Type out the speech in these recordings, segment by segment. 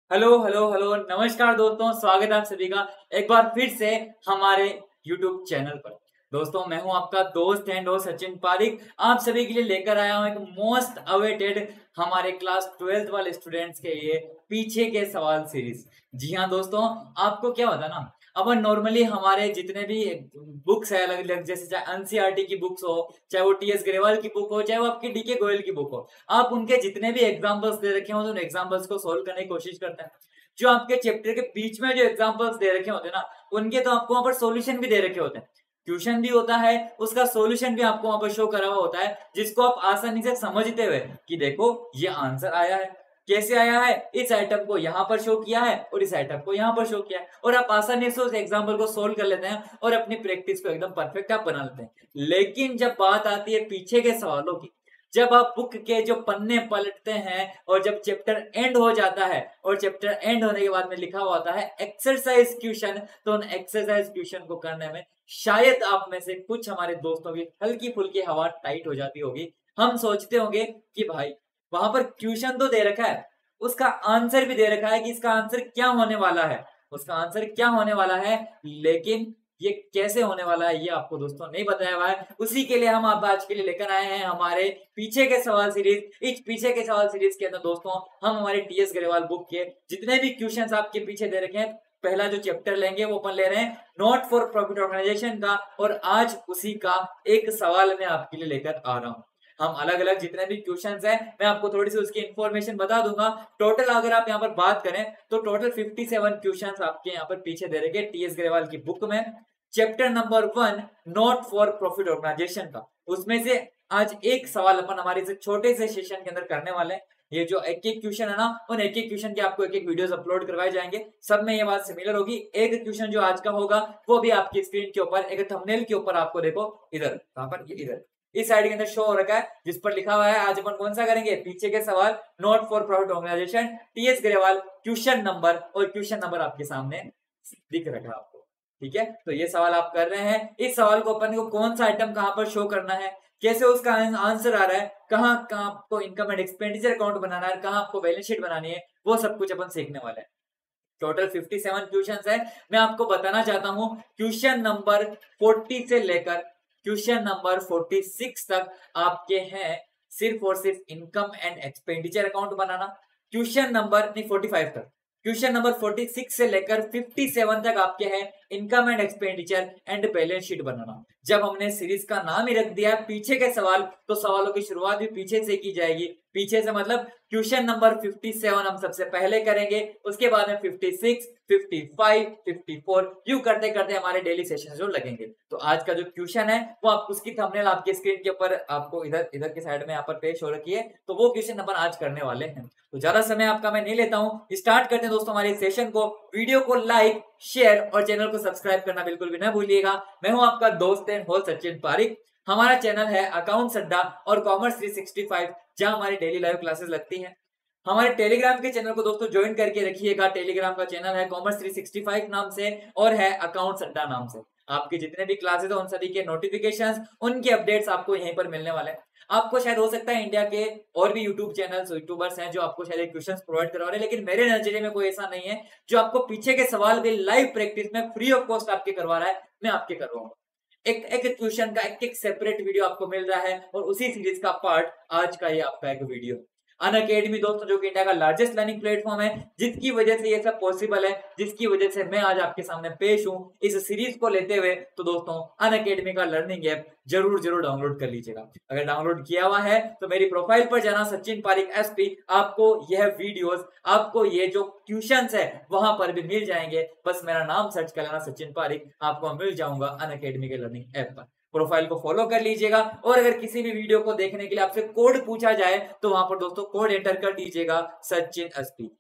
Hello hello hello नमस्कार दोस्तों, स्वागत है आप सभी का एक बार फिर से हमारे YouTube चैनल पर। दोस्तों, मैं हूं आपका दोस्त एंड होस्ट सचिन पारिक। आप सभी के लिए लेकर आया हूं एक मोस्ट अवेटेड हमारे क्लास 12th वाले स्टूडेंट्स के लिए पीछे के सवाल सीरीज। जी हाँ दोस्तों, आपको क्या होता ना, अब नॉर्मली हमारे जितने भी बुक्स है अलग अलग, जैसे चाहे एनसीईआरटी की बुक्स हो, चाहे वो टीएस ग्रेवाल की बुक हो, चाहे वो आपकी डीके गोयल की बुक हो, आप उनके जितने भी एग्जांपल्स दे रखे हो तो उन एग्जांपल्स को सोल्व करने की कोशिश करते हैं। जो आपके चैप्टर के बीच में जो एग्जांपल्स दे रखे होते हैं ना, उनके तो आपको वहां पर सॉल्यूशन भी दे रखे होते हैं। ट्यूशन भी होता है, उसका सॉल्यूशन भी आपको वहां पर शो करा हुआ होता है, जिसको आप आसानी से समझते हुए कि देखो ये आंसर आया है, कैसे आया है, इस आइटम को यहाँ पर शो किया है और इस आइटम को यहाँ पर शो किया है, और आप आसानी से उस एग्जाम्पल को सोल्व कर लेते हैं और अपनी प्रैक्टिस को एकदम परफेक्ट आप बना लेते हैं। लेकिन जब बात आती है पीछे के सवालों की, जब आप बुक के जो पन्ने पलटते हैं और जब चैप्टर एंड हो जाता है और चैप्टर एंड होने के बाद में लिखा हुआ होता है एक्सरसाइज क्वेश्चन, तो उन एक्सरसाइज क्वेश्चन को करने में शायद आप में से कुछ हमारे दोस्तों की हल्की फुल्की हवा टाइट हो जाती होगी। हम सोचते होंगे कि भाई वहां पर क्वेश्चन तो दे रखा है, उसका आंसर भी दे रखा है कि इसका आंसर क्या होने वाला है, उसका आंसर क्या होने वाला है, लेकिन ये कैसे होने वाला है ये आपको दोस्तों नहीं बताया हुआ है। उसी के लिए हम आप आज के लिए लेकर आए हैं हमारे पीछे के सवाल सीरीज। इस पीछे के सवाल सीरीज के अंदर दोस्तों हम हमारे टीएस ग्रेवाल बुक के जितने भी क्वेश्चंस आपके पीछे दे रखे हैं, पहला जो चैप्टर लेंगे वो अपन ले रहे हैं नॉट फॉर प्रॉफिट ऑर्गेनाइजेशन का, और आज उसी का एक सवाल मैं आपके लिए लेकर आ रहा हूँ। हम अलग अलग जितने भी क्वेश्चंस हैं मैं आपको थोड़ी सी उसकी इंफॉर्मेशन बता दूंगा। टोटल अगर आप यहाँ पर बात करें तो टोटल 57 क्वेश्चंस आपके यहाँ पर पीछे दे रखे टीएस ग्रेवाल की बुक में, chapter number 1 not for profit organisation का। उसमें से आज एक सवाल अपन हमारे से छोटे से सेशन के अंदर करने वाले हैं। ये जो एक एक क्वेश्चन है ना, उन एक एक क्वेश्चन के आपको एक एक वीडियोस अपलोड करवाए जाएंगे, सब में ये बात सिमिलर होगी। एक क्वेश्चन जो आज का होगा वो भी आपकी स्क्रीन के ऊपर एक थंबनेल के ऊपर आपको देखो, इधर कहां पर, ये इधर इस साइड के अंदर शो हो रखा है, जिस पर लिखा हुआ है आज अपन कौन सा करेंगे, पीछे के सवाल not for profit organisation TS Grewal, question number, और क्वेश्चन नंबर आपके सामने दिख रखा है आपको। ठीक है, तो ये सवाल आप कर रहे हैं। इस सवाल को अपन को कौन सा आइटम कहां पर शो करना है, कैसे उसका आंसर आ रहा है, कहां कहां आपको इनकम एंड एक्सपेंडिचर अकाउंट बनाना है, कहां आपको बैलेंस शीट बनानी है, वो सब कुछ अपन सीखने वाले हैं। टोटल 57 क्वेश्चंस है। मैं आपको बताना चाहता हूं क्वेश्चन नंबर 40 से लेकर क्वेश्चन नंबर 46 तक आपके हैं सिर्फ और सिर्फ इनकम एंड एक्सपेंडिचर अकाउंट बनाना। क्वेश्चन नंबर नहीं 45 तक, क्वेश्चन नंबर 46 से लेकर 57 तक आपके हैं income and expenditure and balance sheet बनाना। जब हमने सीरीज का नाम ही रख दिया पीछे के सवाल, तो सवालों की शुरुआत भी पीछे से की जाएगी। पीछे से मतलब क्वेश्चन नंबर 57 हम सबसे पहले करेंगे, उसके बाद में 56, 55, 54 यूं करते करते हमारे डेली सेशन जो लगेंगे। तो आज का जो क्वेश्चन है वो आप उसकी थंबनेल आपके स्क्रीन के ऊपर आपको इधर इधर के साइड में यहाँ पर पेश हो रखी है, तो वो क्वेश्चन अपन आज करने वाले हैं। तो ज्यादा समय आपका मैं नहीं लेता हूं, स्टार्ट करते हैं दोस्तों हमारे सेशन को। वीडियो को लाइक, शेयर और चैनल को सब्सक्राइब करना बिल्कुल भी ना भूलिएगा। मैं हूं आपका दोस्त एंड होस्ट सचिन पारिक। हमारा चैनल है अकाउंट्स अड्डा और कॉमर्स 365, जहां हमारी डेली लाइव क्लासेस लगती हैं। हमारे टेलीग्राम के चैनल को दोस्तों ज्वाइन करके रखिएगा। टेलीग्राम का चैनल है कॉमर्स 365 नाम से और है अकाउंट्स अड्डा नाम से। आपके जितने भी क्लासेस है उन सभी के नोटिफिकेशंस, उनके अपडेट्स आपको यहीं पर मिलने वाले हैं। आपको शायद हो सकता है इंडिया के और भी यूट्यूब चैनल्स, यूट्यूबर्स हैं जो आपको शायद क्वेश्चंस प्रोवाइड करवा रहे हैं, लेकिन मेरे नजरिए में कोई ऐसा नहीं है जो आपको पीछे के सवाल भी लाइव प्रैक्टिस में फ्री ऑफ कॉस्ट आपके करवा रहा है। मैं आपके करवाऊंगा एक एक क्वेश्चन का एक एक सेपरेट वीडियो आपको मिल रहा है, और उसी सीरीज का पार्ट आज का ये आपका एक वीडियो। अनअकैडमी दोस्तों जो कि इंडिया का लार्जेस्ट लर्निंग प्लेटफॉर्म है, जिसकी वजह से ये सब पॉसिबल है, जिसकी वजह से मैं आज आपके सामने पेश हूं इस सीरीज को लेते हुए। तो दोस्तों अनअकैडमी का लर्निंग ऐप जरूर जरूर डाउनलोड कर लीजिएगा। अगर डाउनलोड किया हुआ है तो मेरी प्रोफाइल पर जाना, सचिन पारिक एसपी, आपको यह वीडियोस, आपको ये जो क्वेश्चंस है वहां पर भी मिल जाएंगे। बस मेरा नाम सर्च कर लेना सचिन पारिक, आपको मिल जाऊंगा अनअकैडमी के लर्निंग ऐप पर। प्रोफाइल को फॉलो कर लीजिएगा, और अगर किसी भी वीडियो को देखने के लिए आपसे कोड पूछा जाए तो वहां पर दोस्तों कोड एंटर कर दीजिएगा सचिन एसपी,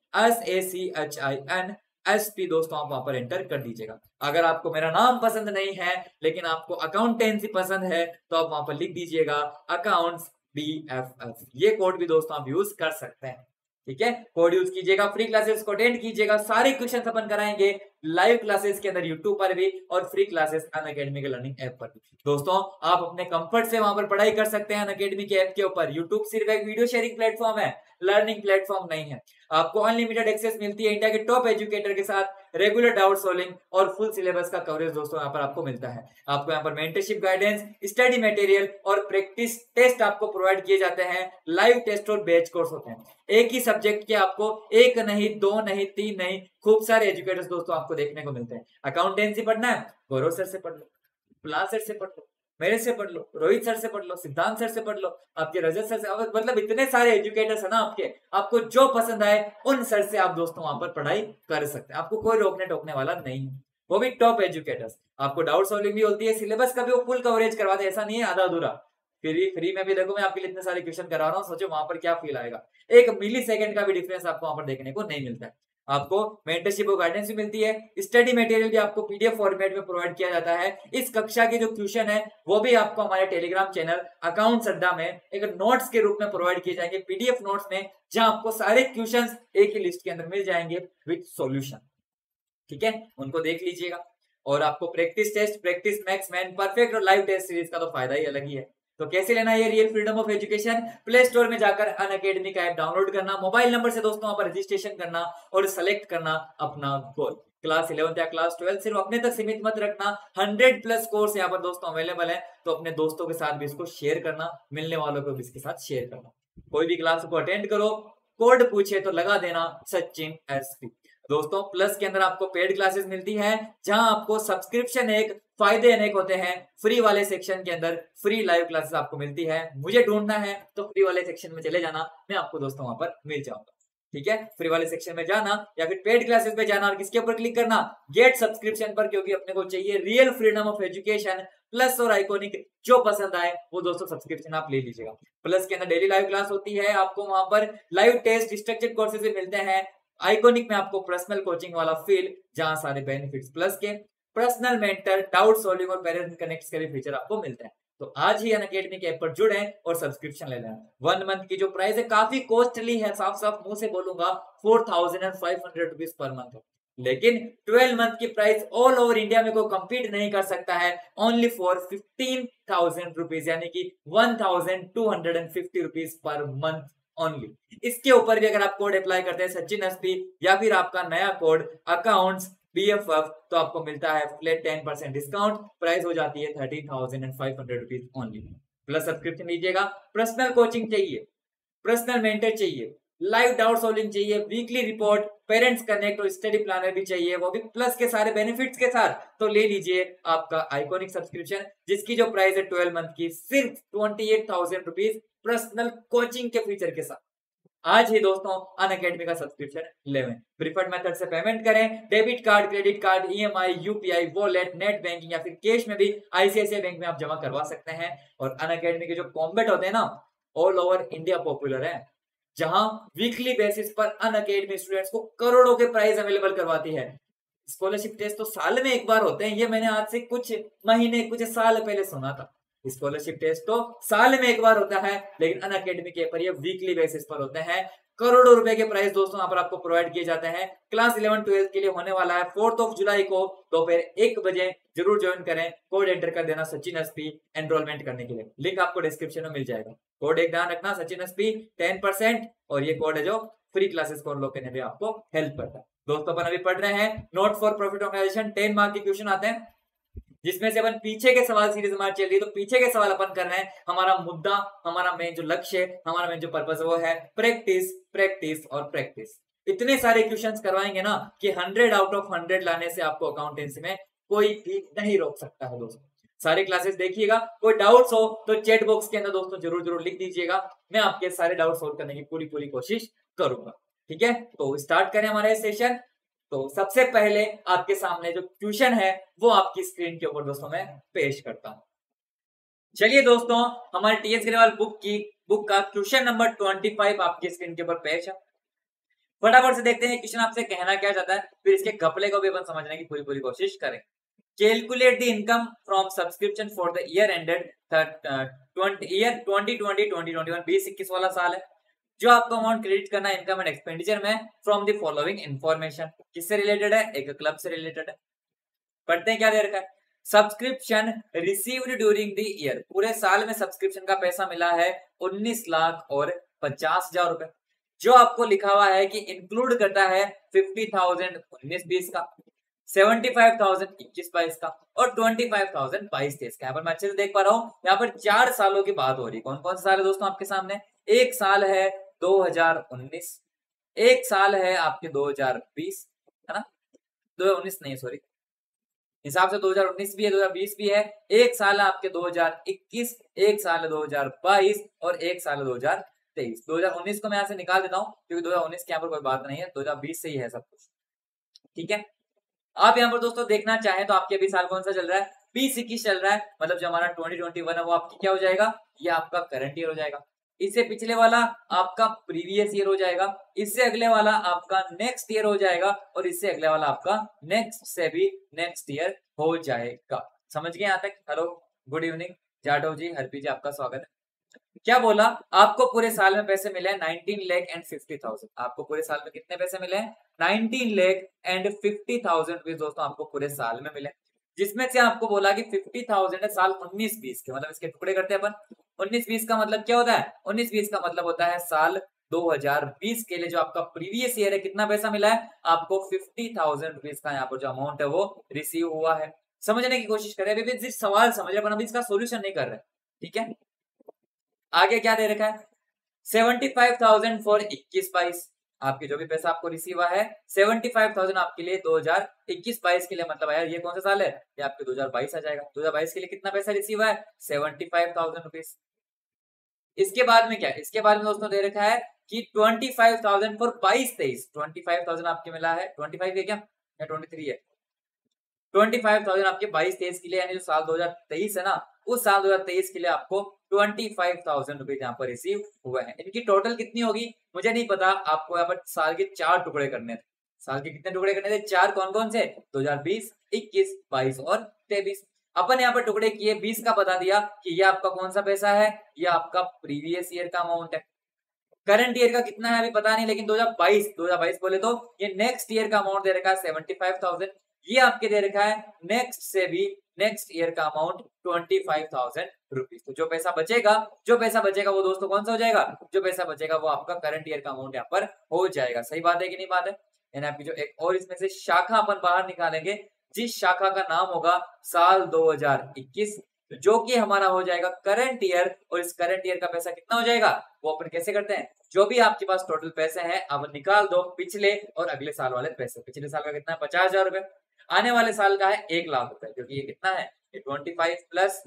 SACHIN एसपी दोस्तों, आप वहां पर एंटर कर दीजिएगा। अगर आपको मेरा नाम पसंद नहीं है लेकिन आपको अकाउंटेंसी पसंद है तो आप वहां पर लिख दीजिएगा अकाउंट्स BFF। ये कोड भी दोस्तों आप यूज कर सकते हैं। ठीक है, कोड यूज कीजिएगा, फ्री क्लासेस को अटेंड कीजिएगा, सारे क्वेश्चन अपन कराएंगे लाइव क्लासेस के अंदर यूट्यूब पर भी और फ्री क्लासेस अनअकैडमी के लर्निंग ऐप पर भी। दोस्तों आप अपने कंफर्ट से वहां पर पढ़ाई कर सकते हैं अनअकैडमी के ऐप के ऊपर। यूट्यूब सिर्फ एक वीडियो शेयरिंग प्लेटफॉर्म है, लर्निंग प्लेटफॉर्म नहीं है। आपको अनलिमिटेड एक्सेस मिलती है इंडिया के टॉप एजुकेटर के साथ, रेगुलर डाउट सॉल्विंग और फुल सिलेबस का कवरेज दोस्तों यहाँ पर आपको मिलता है। आपको यहाँ पर मेंटरशिप गाइडेंस, स्टडी मटेरियल और प्रैक्टिस टेस्ट आपको प्रोवाइड किए जाते हैं। लाइव टेस्ट और बैच कोर्स होते हैं। एक ही सब्जेक्ट के आपको एक नहीं, दो नहीं, तीन नहीं, खूब सारे एजुकेटर्स दोस्तों आपको देखने को मिलते हैं। अकाउंटेंसी पढ़ना है, गौरव सर से पढ़ लो, प्लान सर से पढ़ लो, मेरे से पढ़ लो, रोहित सर से पढ़ लो, सिद्धांत सर से पढ़ लो, आपके रजत सर से, मतलब इतने सारे एजुकेटर्स है ना आपके, आपको जो पसंद आए उन सर से आप दोस्तों वहां पर पढ़ाई कर सकते हैं। आपको कोई रोकने टोकने वाला नहीं है, वो भी टॉप एजुकेटर्स। आपको डाउट सॉल्विंग भी होती है, सिलेबस का भी वो फुल कवरेज करवाते हैं, ऐसा नहीं है आधा अधूरा। फ्री में भी देखो मैं आपके लिए इतने सारे क्वेश्चन करा रहा हूँ, सोचो वहां पर क्या फील आएगा। एक मिली सेकंड का भी डिफरेंस आपको वहां पर देखने को नहीं मिलता है। आपको मेंटरशिप और गाइडेंस भी मिलती है, स्टडी मटेरियल भी आपको पीडीएफ फॉर्मेट में प्रोवाइड किया जाता है। इस कक्षा के जो क्वेश्चन है वो भी आपको हमारे टेलीग्राम चैनल अकाउंट्स अड्डा में एक नोट्स के रूप में प्रोवाइड किए जाएंगे, पीडीएफ नोट्स में, जहां आपको सारे क्वेश्चंस एक ही लिस्ट के अंदर मिल जाएंगे विद सॉल्यूशन। ठीक है, उनको देख लीजिएगा। और आपको practice test, practice makes, man perfect और लाइव टेस्ट सीरीज का तो फायदा ही अलग ही है। तो कैसे लेना है ये real freedom of education? Play store में जाकर अनअकैडमी का ऐप डाउनलोड करना, मोबाइल नंबर से दोस्तों वहां पर रजिस्ट्रेशन करना और सेलेक्ट करना अपना गोल। क्लास 11 या क्लास 12 सिर्फ अपने तक सीमित मत रखना, 100+ कोर्स यहाँ पर दोस्तों अवेलेबल है। तो अपने दोस्तों के साथ भी इसको शेयर करना, मिलने वालों को भी इसके साथ शेयर करना। कोई भी क्लास को अटेंड करो, कोड पूछे तो लगा देना सचिन एसपी। दोस्तों प्लस के अंदर आपको पेड क्लासेस मिलती है, जहां आपको सब्सक्रिप्शन एक, फायदे अनेक होते हैं। फ्री वाले सेक्शन के अंदर फ्री लाइव क्लासेस आपको मिलती है। मुझे ढूंढना है तो फ्री वाले सेक्शन में चले जाना, मैं आपको दोस्तों वहां पर मिल जाऊंगा। ठीक है, फ्री वाले सेक्शन में जाना या फिर पेड क्लासेस में जाना और किसके ऊपर क्लिक करना, गेट सब्सक्रिप्शन पर, क्योंकि अपने को चाहिए real freedom of education. Plus और आइकॉनिक जो पसंद आए वो दोस्तों सब्सक्रिप्शन आप ले लीजिएगा। प्लस के अंदर डेली लाइव क्लास होती है, आपको वहां पर लाइव टेस्ट, स्ट्रक्चर्ड कोर्सेज भी मिलते हैं। आइकॉनिक में आपको पर्सनल कोचिंग वाला फील, जहां सारे बेनिफिट्स, प्लस के पर्सनल मेंटर, डाउट सॉल्विंग और पेरेंट्स कनेक्ट के भी फीचर आपको मिलते हैं। तो आज ही अनअकैडमी के ऐप पर जुड़े और सब्सक्रिप्शन ले लें। 1 मंथ की जो प्राइस है काफी कॉस्टली है, साफ साफ मुंह से बोलूंगा 4500 रुपीज पर मंथ है। लेकिन 12 मंथ की प्राइस ऑल ओवर इंडिया में कोई कंपीट नहीं कर सकता है, ओनली फॉर 15,000 रुपीज, यानी कि 1250 रुपीज पर मंथ ओनली। इसके ऊपर भी अगर आप कोड अप्लाई करते हैं सचिन एसपी या फिर आपका नया कोड अकाउंट्स BFF, तो आपको मिलता है फ्लैट 10% डिस्काउंट। प्राइस हो जाती है 13,500 रुपीज ओनली। प्लस सब्सक्रिप्शन लीजिएगा, पर्सनल कोचिंग चाहिए, पर्सनल मेंटर चाहिए, लाइव डाउट सॉल्विंग चाहिए, वीकली रिपोर्ट, पेरेंट्स कनेक्ट और स्टडी प्लानर भी चाहिए, वो भी प्लस के सारे बेनिफिट्स के साथ, तो ले लीजिए आपका आइकॉनिक सब्सक्रिप्शन, जिसकी जो प्राइस है 12 मंथ की सिर्फ 28,000 रुपीज, पर्सनल कोचिंग के फीचर के साथ। आज ही दोस्तों अनअकैडमी का सब्सक्रिप्शन लेवें। प्रीफर्ड मेथड से पेमेंट करें, debit card, credit card, EMI, UPI, wallet, net banking या फिर कैश में भी ICICI बैंक में आप जमा करवा सकते हैं। और अनअकैडमी के जो कॉम्बैट होते हैं ना, ऑल ओवर इंडिया पॉपुलर है, जहां वीकली बेसिस पर अनअकैडमी स्टूडेंट्स को करोड़ों के प्राइज अवेलेबल करवाती है। स्कॉलरशिप टेस्ट तो साल में एक बार होते हैं, ये मैंने आज से कुछ महीने, कुछ साल पहले सुना था। स्कॉलरशिप टेस्ट तो साल में एक बार होता है, लेकिन अनअकैडमी के पर ये वीकली बेसिस पर होते हैं। करोड़ों रुपए के प्राइस दोस्तों यहाँ पर आपको प्रोवाइड किए जाते हैं। क्लास 11-12 के लिए होने वाला है 4 जुलाई को दोपहर 1 बजे। जरूर ज्वाइन करें, कोड एंटर कर देना सचिन एसपी एनरोलमेंट करने के लिए। लिंक आपको डिस्क्रिप्शन में मिल जाएगा। कोड एक ध्यान रखना, सचिन एसपी 10%, और ये कोड है जो फ्री क्लासेस को अनलॉक करने में आपको हेल्प करता है। दोस्तों अपन अभी पढ़ रहे हैं not for profit organisation, 10 mark के क्वेश्चन आते हैं, जिसमें से अपन पीछे के सवाल सीरीज हमारी चल रही है, तो पीछे के सवाल अपन कर रहे हैं। हमारा मुद्दा, हमारा मेन जो लक्ष्य है, हमारा मेन जो पर्पस है वो है प्रैक्टिस, प्रैक्टिस और प्रैक्टिस। इतने सारे क्वेश्चंस करवाएंगे ना कि 100 आउट ऑफ 100 लाने से आपको अकाउंटेंसी में कोई भी नहीं रोक सकता है। दोस्तों सारे क्लासेस देखिएगा, कोई डाउट्स हो तो चैट बॉक्स के अंदर दोस्तों जरूर जरूर लिख दीजिएगा, मैं आपके सारे डाउट सॉल्व करने की पूरी कोशिश करूंगा। ठीक है, तो स्टार्ट करें हमारा सेशन। तो सबसे पहले आपके सामने जो क्वेश्चन है वो आपकी स्क्रीन के ऊपर दोस्तों मैं पेश करता हूं। चलिए दोस्तों, हमारे TS ग्रेवाल बुक का क्वेश्चन नंबर 25 आपकी स्क्रीन के ऊपर पेश है। फटाफट से देखते हैं क्वेश्चन आपसे कहना क्या चाहता है, फिर इसके घपले को भी अपन समझने की पूरी कोशिश करें। Calculate the income from subscription for the year ended 2020-2021, 2021 वाला साल है। जो आपको अमाउंट क्रेडिट करना है इनकम एंड एक्सपेंडिचर में फ्रॉम द फॉलोइंग इंफॉर्मेशन। किससे रिलेटेड है? एक क्लब से रिलेटेड है। पढ़ते हैं क्या दे रखा है। Subscription received during the year, पूरे साल में सब्सक्रिप्शन का पैसा मिला है 19,50,000 रुपए। जो आपको लिखा हुआ है कि इंक्लूड करता है 50,000 19-20 का, 75,000 21-22 का और 25,000 22-23 का। यहाँ पर मैं अच्छे से देख पा रहा हूँ, यहाँ पर 4 सालों की बात हो रही है। कौन कौन सा साल है दोस्तों आपके सामने? एक साल है 2019, एक साल है आपके 2020, है ना? 2019 नहीं, सॉरी, हिसाब से 2019 भी है, 2020 भी है। एक साल है आपके 2021, एक साल है 2022 और एक साल है 2023। 2019 को मैं यहाँ से निकाल देता हूँ क्योंकि 2019 के यहाँ पर कोई बात नहीं है, 2020 से ही है सब कुछ। ठीक है, आप यहाँ पर दोस्तों देखना चाहें तो आपके अभी साल कौन सा चल रहा है? 2021 चल रहा है, मतलब जो हमारा 2021 है वो आपकी क्या हो जाएगा? ये आपका करंट ईयर हो जाएगा। इससे पिछले वाला आपका प्रीवियस ईयर हो जाएगा, इससे अगले वाला आपका नेक्स्ट ईयर हो जाएगा और इससे अगले वाला आपका नेक्स्ट से भी नेक्स्ट ईयर हो जाएगा। समझ गए यहाँ तक? Hello, good evening Jatav ji, Harpi ji, आपका स्वागत है। क्या बोला? आपको पूरे साल में पैसे मिले 19,50,000। आपको पूरे साल में कितने पैसे मिले? 19,50,000 रुपीज दोस्तों आपको पूरे साल में मिले, जिसमें से आपको बोला कि 50,000 है साल 19-20 के, मतलब इसके टुकड़े करते हैं अपन। 19-20 का मतलब क्या होता है? 19-20 का मतलब होता है साल 2020 के लिए जो आपका प्रीवियस ईयर है, कितना पैसा मिला है आपको? 50,000 रुपीज का यहाँ पर जो अमाउंट है वो रिसीव हुआ है। समझने की कोशिश करें, अभी भी सवाल समझ रहे, अभी इसका सोल्यूशन नहीं कर रहे। ठीक है, आगे क्या दे रखा है? 75,000 फॉर 21-22। आपके जो भी पैसा आपको रिसीव हुआ है 75,000 आपके लिए 2021-22 के लिए, मतलब यार ये कौन सा साल है? ये आपके 2022 आ जाएगा। 2022 के लिए कितना पैसा रिसीव हुआ है? 75,000 रुपीज। इसके बाद में क्या है? इसके बाद में दोस्तों दे रखा है कि 25,000 फॉर 22-23। 25,000 आपके मिला है, 25 है क्या या 23 है? 25,000 आपके 22-23 के लिए, यानी जो साल 2023 है ना, उस साल 2023 के लिए आपको 25,000 रुपए यहाँ पर रिसीव हुए हैं। इनकी टोटल कितनी होगी मुझे नहीं पता, आपको यहाँ पर साल के 4 टुकड़े करने थे। साल के कितने टुकड़े करने थे? 4। कौन कौन से? 2020, 21, 22 और 23। अपन यहाँ पर टुकड़े किए, 20 का बता दिया कि ये आपका कौन सा पैसा है, ये आपका प्रीवियस ईयर का अमाउंट है। करंट ईयर का कितना है अभी पता नहीं, लेकिन 2022 बोले तो ये नेक्स्ट ईयर का अमाउंट दे रखा है 75,000। ये आपके दे रखा है नेक्स्ट से भी नेक्स्ट ईयर का अमाउंट 25,000 रुपीज। तो जो पैसा बचेगा वो दोस्तों कौन सा हो जाएगा? जो पैसा बचेगा वो आपका करंट ईयर का अमाउंट यहाँ पर हो जाएगा। सही बात है कि नहीं बात है? यानी आपकी जो एक और इसमें से शाखा अपन बाहर निकालेंगे, जिस शाखा का नाम होगा साल 2021, जो कि हमारा हो जाएगा करंट ईयर, और इस करंट ईयर का पैसा कितना हो जाएगा वो अपन कैसे करते हैं? जो भी आपके पास टोटल पैसे हैं अब निकाल दो पिछले और अगले साल वाले पैसे। पिछले साल का कितना है? 50,000 रुपए। आने वाले साल का है 1,00,000 रुपए, क्योंकि ये कितना है? ये 25 प्लस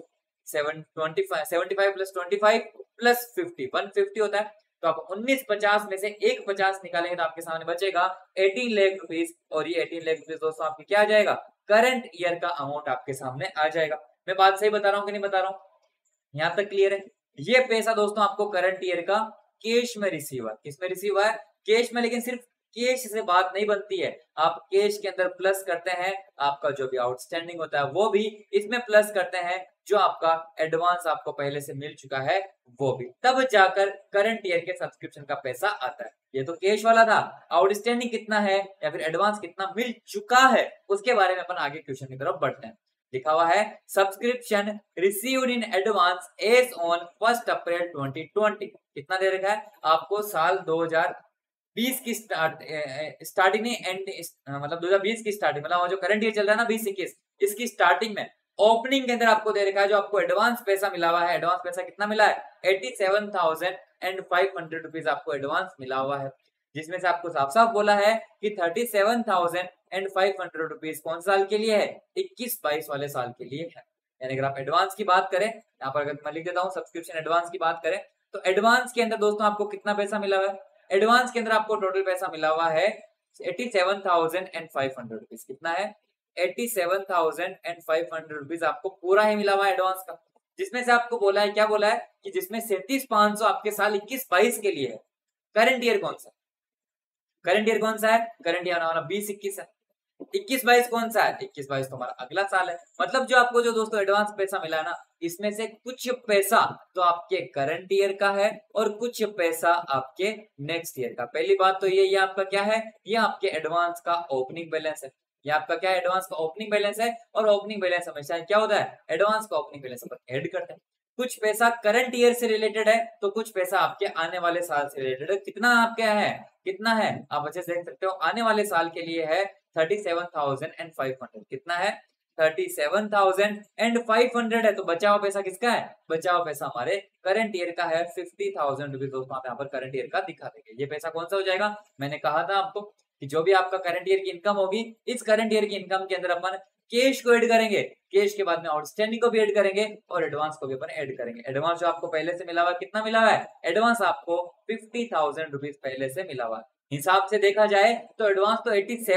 75 प्लस 25 प्लस 50 150 होता है। तो आप 19,50 में से 1,50 निकालेंगे तो आपके सामने बचेगा 18 लाख रुपीज, और ये 18 लाख रुपीज दोस्तों आपके क्या आ जाएगा? करंट ईयर का अमाउंट आपके सामने आ जाएगा। मैं बात सही बता रहा हूँ कि नहीं बता रहा हूँ? यहाँ तक क्लियर है? ये पैसा दोस्तों आपको करंट ईयर का कैश में रिसीव है। किस में रिसीव है? कैश में। लेकिन सिर्फ कैश से बात नहीं बनती है, आप कैश के अंदर प्लस करते हैं आपका जो भी आउटस्टैंडिंग होता है वो भी इसमें प्लस करते हैं, जो आपका एडवांस आपको पहले से मिल चुका है वो भी, तब जाकर करंट ईयर के सब्सक्रिप्शन का पैसा आता है। ये तो कैश वाला था। आउटस्टैंडिंग कितना है या फिर एडवांस कितना मिल चुका है उसके बारे में अपन आगे क्वेश्चन की तरफ बढ़ते हैं। लिखा हुआ है subscription received in advance as on 1 April 2020। कितना दे रखा है आपको? साल 2020 की स्टार्टिंग में एंड, मतलब 2020 की स्टार्टिंग, मतलब जो करंट ईयर चल रहा है ना 2021, इसकी स्टार्टिंग में ओपनिंग के अंदर आपको दे रखा है जो आपको एडवांस पैसा मिला हुआ है। एडवांस पैसा कितना मिला है? 87,500 रुपीज आपको एडवांस मिला हुआ है, जिसमें से आपको साफ साफ बोला है कि 37,500 रुपीज कौन साल के लिए है? 21-22 वाले साल के लिए है। यानी अगर आप एडवांस की बात करें, यहाँ पर अगर मैं लिख देता हूँ सब्सक्रिप्शन एडवांस की बात करें, तो एडवांस के अंदर दोस्तों आपको कितना पैसा मिला हुआ है? एडवांस के अंदर आपको टोटल पैसा मिला हुआ है 87,500 रुपीज। कितना है? 87,500 रुपीज आपको पूरा ही मिला हुआ है एडवांस का, जिसमें से आपको बोला है, क्या बोला है कि जिसमें 37,500 आपके साल 21-22 के लिए है। करंट ईयर कौन सा? करंट ईयर कौन सा है? करंट ईयर हमारा 20-21 है। 21-22 कौन सा है? 21-22 तो हमारा अगला साल है। मतलब जो आपको जो दोस्तों एडवांस पैसा मिला है ना, इसमें से कुछ पैसा तो आपके करंट ईयर का है और कुछ पैसा आपके नेक्स्ट ईयर का। पहली बात तो ये आपका क्या है, ये आपके एडवांस का ओपनिंग बैलेंस है। ये आपका क्या है, एडवांस का ओपनिंग बैलेंस है। और ओपनिंग बैलेंस हमेशा क्या होता है, एडवांस का ओपनिंग बैलेंस अपन ऐड करते हैं। कुछ पैसा करंट ईयर से रिलेटेड है तो कुछ पैसा आपके आने वाले साल से रिलेटेड है। कितना आपका है, कितना है आप अच्छे से देख सकते हो, आने वाले साल के लिए है 37,500। कितना है, 37,500 है। तो बचा हुआ पैसा किसका है, बचा हुआ पैसा हमारे करंट ईयर का है। 50,000 रुपीज दोस्तों आप यहाँ पर करंट ईयर का दिखा देंगे। ये पैसा कौन सा हो जाएगा, मैंने कहा था आपको कि जो भी आपका करंट ईयर की इनकम होगी, इस करंट ईयर की इनकम के अंदर अपन कैश को ऐड करेंगे, कैश के बाद में आउटस्टैंडिंग को भी ऐड करेंगे और एडवांस को भी अपन ऐड करेंगे। एडवांस जो आपको पहले से मिला हुआ, कितना मिला हुआ है, एडवांस आपको 50,000 रुपीज पहले से मिला हुआ है। हिसाब से देखा जाए तो एडवांस तो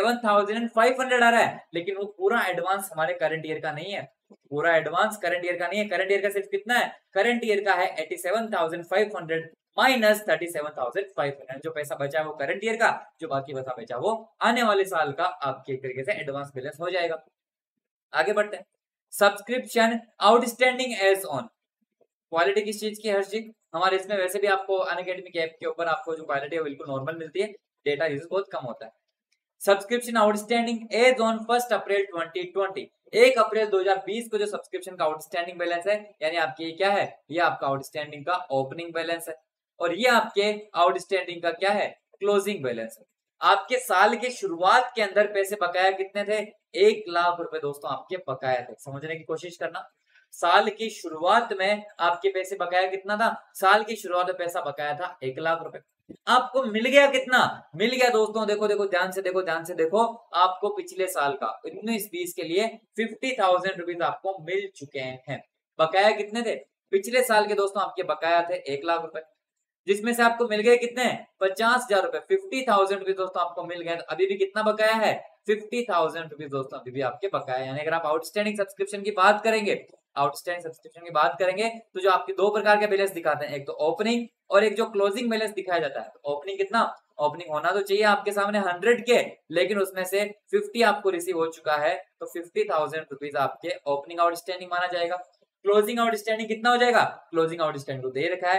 87,500 आ रहा है, लेकिन वो पूरा एडवांस हमारे करंट ईयर का नहीं है। पूरा एडवांस करंट ईयर का नहीं है। करंट ईयर का सिर्फ कितना है, करंट ईयर का है 87,500 माइनस 37,500। जो पैसा बचा है वो करंट ईयर का, जो बाकी पैसा बचा वो आने वाले साल का आपके एक तरीके से एडवांस बैलेंस हो जाएगा। आगे बढ़ते हैं। Subscription outstanding as on, quality किस चीज की, हर चीज हमारे इसमें वैसे भी आपको अनअकैडमिक ऐप के ऊपर आपको जो क्वालिटी है बिल्कुल नॉर्मल मिलती है, डेटा यूज बहुत कम होता है। Subscription outstanding as on 1 April 2020, 1 April 2020 को जो सब्सक्रिप्शन का आउटस्टैंडिंग बैलेंस है, यानी आपकी क्या है, ये आपका आउटस्टैंडिंग का ओपनिंग बैलेंस है और ये आपके आउटस्टैंडिंग का क्या है, क्लोजिंग बैलेंस है। आपके साल के शुरुआत के अंदर पैसे बकाया कितने थे, 1 लाख रुपए दोस्तों आपके बकाया थे। समझने की कोशिश करना, साल की शुरुआत में आपके पैसे बकाया कितना था, साल की शुरुआत में पैसा बकाया था 1 लाख रुपए। आपको मिल गया कितना, मिल गया दोस्तों, देखो देखो ध्यान से देखो, ध्यान से देखो, आपको पिछले साल का 19-20 के लिए 50,000 रुपीज आपको मिल चुके हैं। बकाया कितने थे, पिछले साल के दोस्तों आपके बकाया थे 1 लाख रुपए, जिसमें से आपको मिल गए कितने, 50,000 रुपए। 50,000 रुपीज दोस्तों आपको मिल गए, तो अभी भी कितना बकाया है, 50,000 रुपीज दोस्तों अभी भी आपके बकाया। यानी अगर आप आउटस्टैंडिंग सब्सक्रिप्शन की बात करेंगे, आउटस्टैंडिंग सब्सक्रिप्शन की बात करेंगे तो जो आपके दो प्रकार के बैलेंस दिखाते हैं, एक तो ओपनिंग और एक जो क्लोजिंग बैलेंस दिखाया जाता है। तो ओपनिंग कितना, ओपनिंग होना तो चाहिए आपके सामने 100 के, लेकिन उसमें से 50 आपको रिसीव हो चुका है, तो 50,000 रुपीज आपके ओपनिंग आउटस्टैंडिंग माना जाएगा। क्लोजिंग आउटस्टैंडिंग कितना हो जाएगा, क्लोजिंग आउटस्टैंडिंग को दे रखा है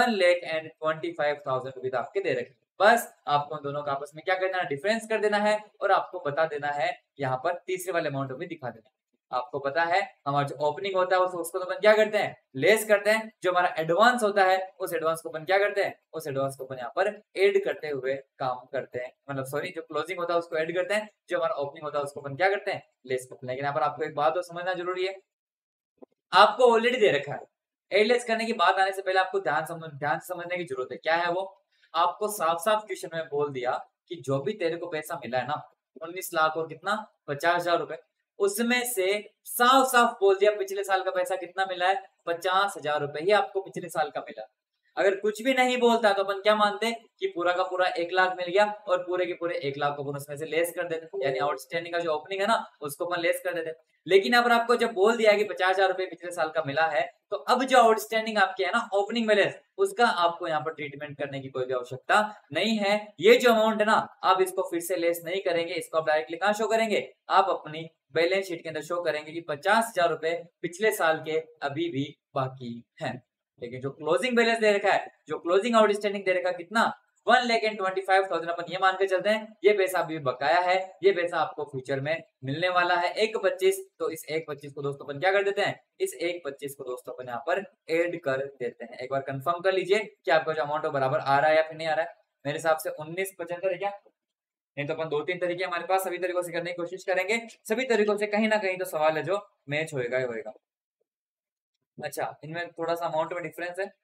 1,25,000 रुपीज आपके दे रखे। बस आपको दोनों का आपस में क्या करना है, डिफरेंस कर देना है और आपको बता देना है, यहाँ पर तीसरे वाले अमाउंट में दिखा देना है। आपको पता है हमारा जो ओपनिंग होता है उसको तो अपन क्या करते हैं, लेस करते हैं। जो हमारा एडवांस होता है उस एडवांस को अपन क्या करते हैं, उस एडवांस को अपन यहाँ पर ऐड करते हुए काम करते हैं, मतलब सॉरी, जो क्लोजिंग होता है उसको ऐड करते हैं, जो हमारा ओपनिंग होता है उसको अपन क्या करते हैं, लेस करते हैं। लेकिन यहाँ पर आपको एक बात तो समझना जरूरी है, आपको ऑलरेडी दे रखा है। एडलेस करने की बात आने से पहले आपको ध्यान से समझने की जरूरत है। क्या है वो, आपको साफ साफ क्वेश्चन में बोल दिया कि जो भी तेरे को पैसा मिला है ना, 19 लाख और कितना 50,000 रुपए, उसमें से साफ साफ बोल दिया पिछले साल का पैसा कितना मिला है, 50,000 रुपए ही आपको पिछले साल का मिला। अगर कुछ भी नहीं बोलता तो अपन क्या मानते कि पूरा का पूरा 1 लाख मिल गया और पूरे के पूरे 1 लाख को अपन उसमें से लेस कर देते, यानी आउटस्टैंडिंग का जो ओपनिंग है ना उसको अपन लेस कर देते। लेकिन अगर आपको जब बोल दिया कि 50,000 रुपए पिछले साल का मिला है, तो अब जो आउटस्टैंडिंग आपके है ना ओपनिंग बैलेंस, उसका आपको यहाँ पर ट्रीटमेंट करने की कोई भी आवश्यकता नहीं है। ये जो अमाउंट है ना, आप इसको फिर से लेस नहीं करेंगे, इसको आप डायरेक्टली कहाँ शो करेंगे, आप अपनी बैलेंस शीट के अंदर शो करेंगे कि 50,000 रुपए पिछले साल के अभी भी बाकी है। लेकिन जो क्लोजिंग बैलेंस दे रखा है, जो क्लोजिंग आउटस्टैंडिंग दे रखा है कितना, 1,25,000, अपन ये मान के चलते हैं ये पैसा अभी बकाया है, ये पैसा आपको फ्यूचर में मिलने वाला है 1,25। तो इस 1,25 को दोस्तों अपन क्या कर देते हैं, इस 1,25 को दोस्तों अपन यहाँ पर ऐड कर देते हैं। एक बार कंफर्म कर लीजिए कि आपका जो अमाउंट बराबर आ रहा है या फिर नहीं आ रहा है। मेरे हिसाब से 19,75 है क्या, नहीं तो अपन 2-3 तरीके हमारे पास, सभी तरीकों से करने की कोशिश करेंगे। सभी तरीकों से कहीं ना कहीं तो सवाल है जो मैच होएगा ही होएगा। अच्छा, इनमें थोड़ा सा अमाउंट में डिफरेंस है।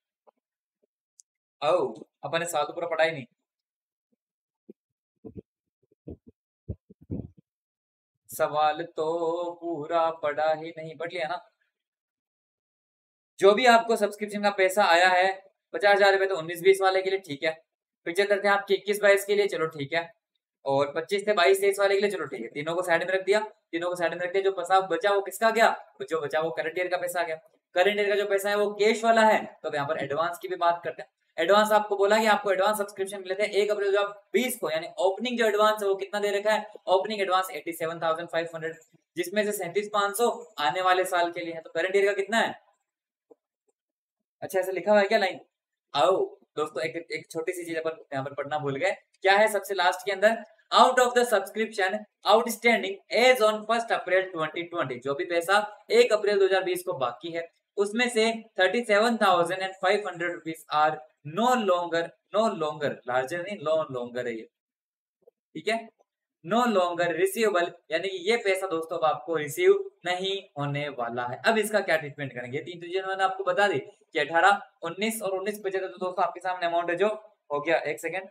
ओ, अपन ने साल तो पूरा पढ़ा ही नहीं। सवाल तो पूरा पढ़ा ही नहीं, पढ़ लिया ना। जो भी आपको सब्सक्रिप्शन का पैसा आया है 50,000 रुपए, तो 19-20 वाले के लिए ठीक है, 75 थे आपके 21-22 के लिए, चलो ठीक है, और 25 थे 22-23 वाले के लिए, चलो ठीक है। तीनों को साइड में रख दिया, तीनों को साइड में रख दिया। जो पैसा बचा वो किसका गया, जो बचा वो करंट ईयर का पैसा आ गया। करंट ईयर का जो पैसा है वो कैश वाला है, तो अब यहाँ पर एडवांस की भी बात करते हैं। एडवांस आपको बोला कि आपको एडवांस सब्सक्रिप्शन मिले थे 1 अप्रैल 2020 को, यानी ओपनिंग जो एडवांस है वो कितना दे रखा है, ओपनिंग एडवांस 87,500, जिसमें से 37,500 आने वाले साल के लिए है। तो करंट ईयर का कितना है? अच्छा ऐसा लिखा हुआ है क्या लाइन? आओ दोस्तों, एक छोटी सी चीज अपन यहाँ पर पढ़ना भूल गए, क्या है सबसे लास्ट के अंदर, out of the subscription outstanding as on 1 April 2020, जो भी पैसा 1 अप्रैल 2020 को बाकी है उसमें से 37,500 rupees are no longer larger नहीं, नो लॉन्गर है ये, ठीक है, नो लॉन्गर रिसीवेबल, यानी कि ये पैसा दोस्तों अब आपको रिसीव नहीं होने वाला है। अब इसका क्या ट्रीटमेंट करेंगे? 3 चीजें मैंने आपको बता दी कि 18, 19 और 19 बचे तो दोस्तों आपके सामने अमाउंट है जो हो गया, एक सेकेंड,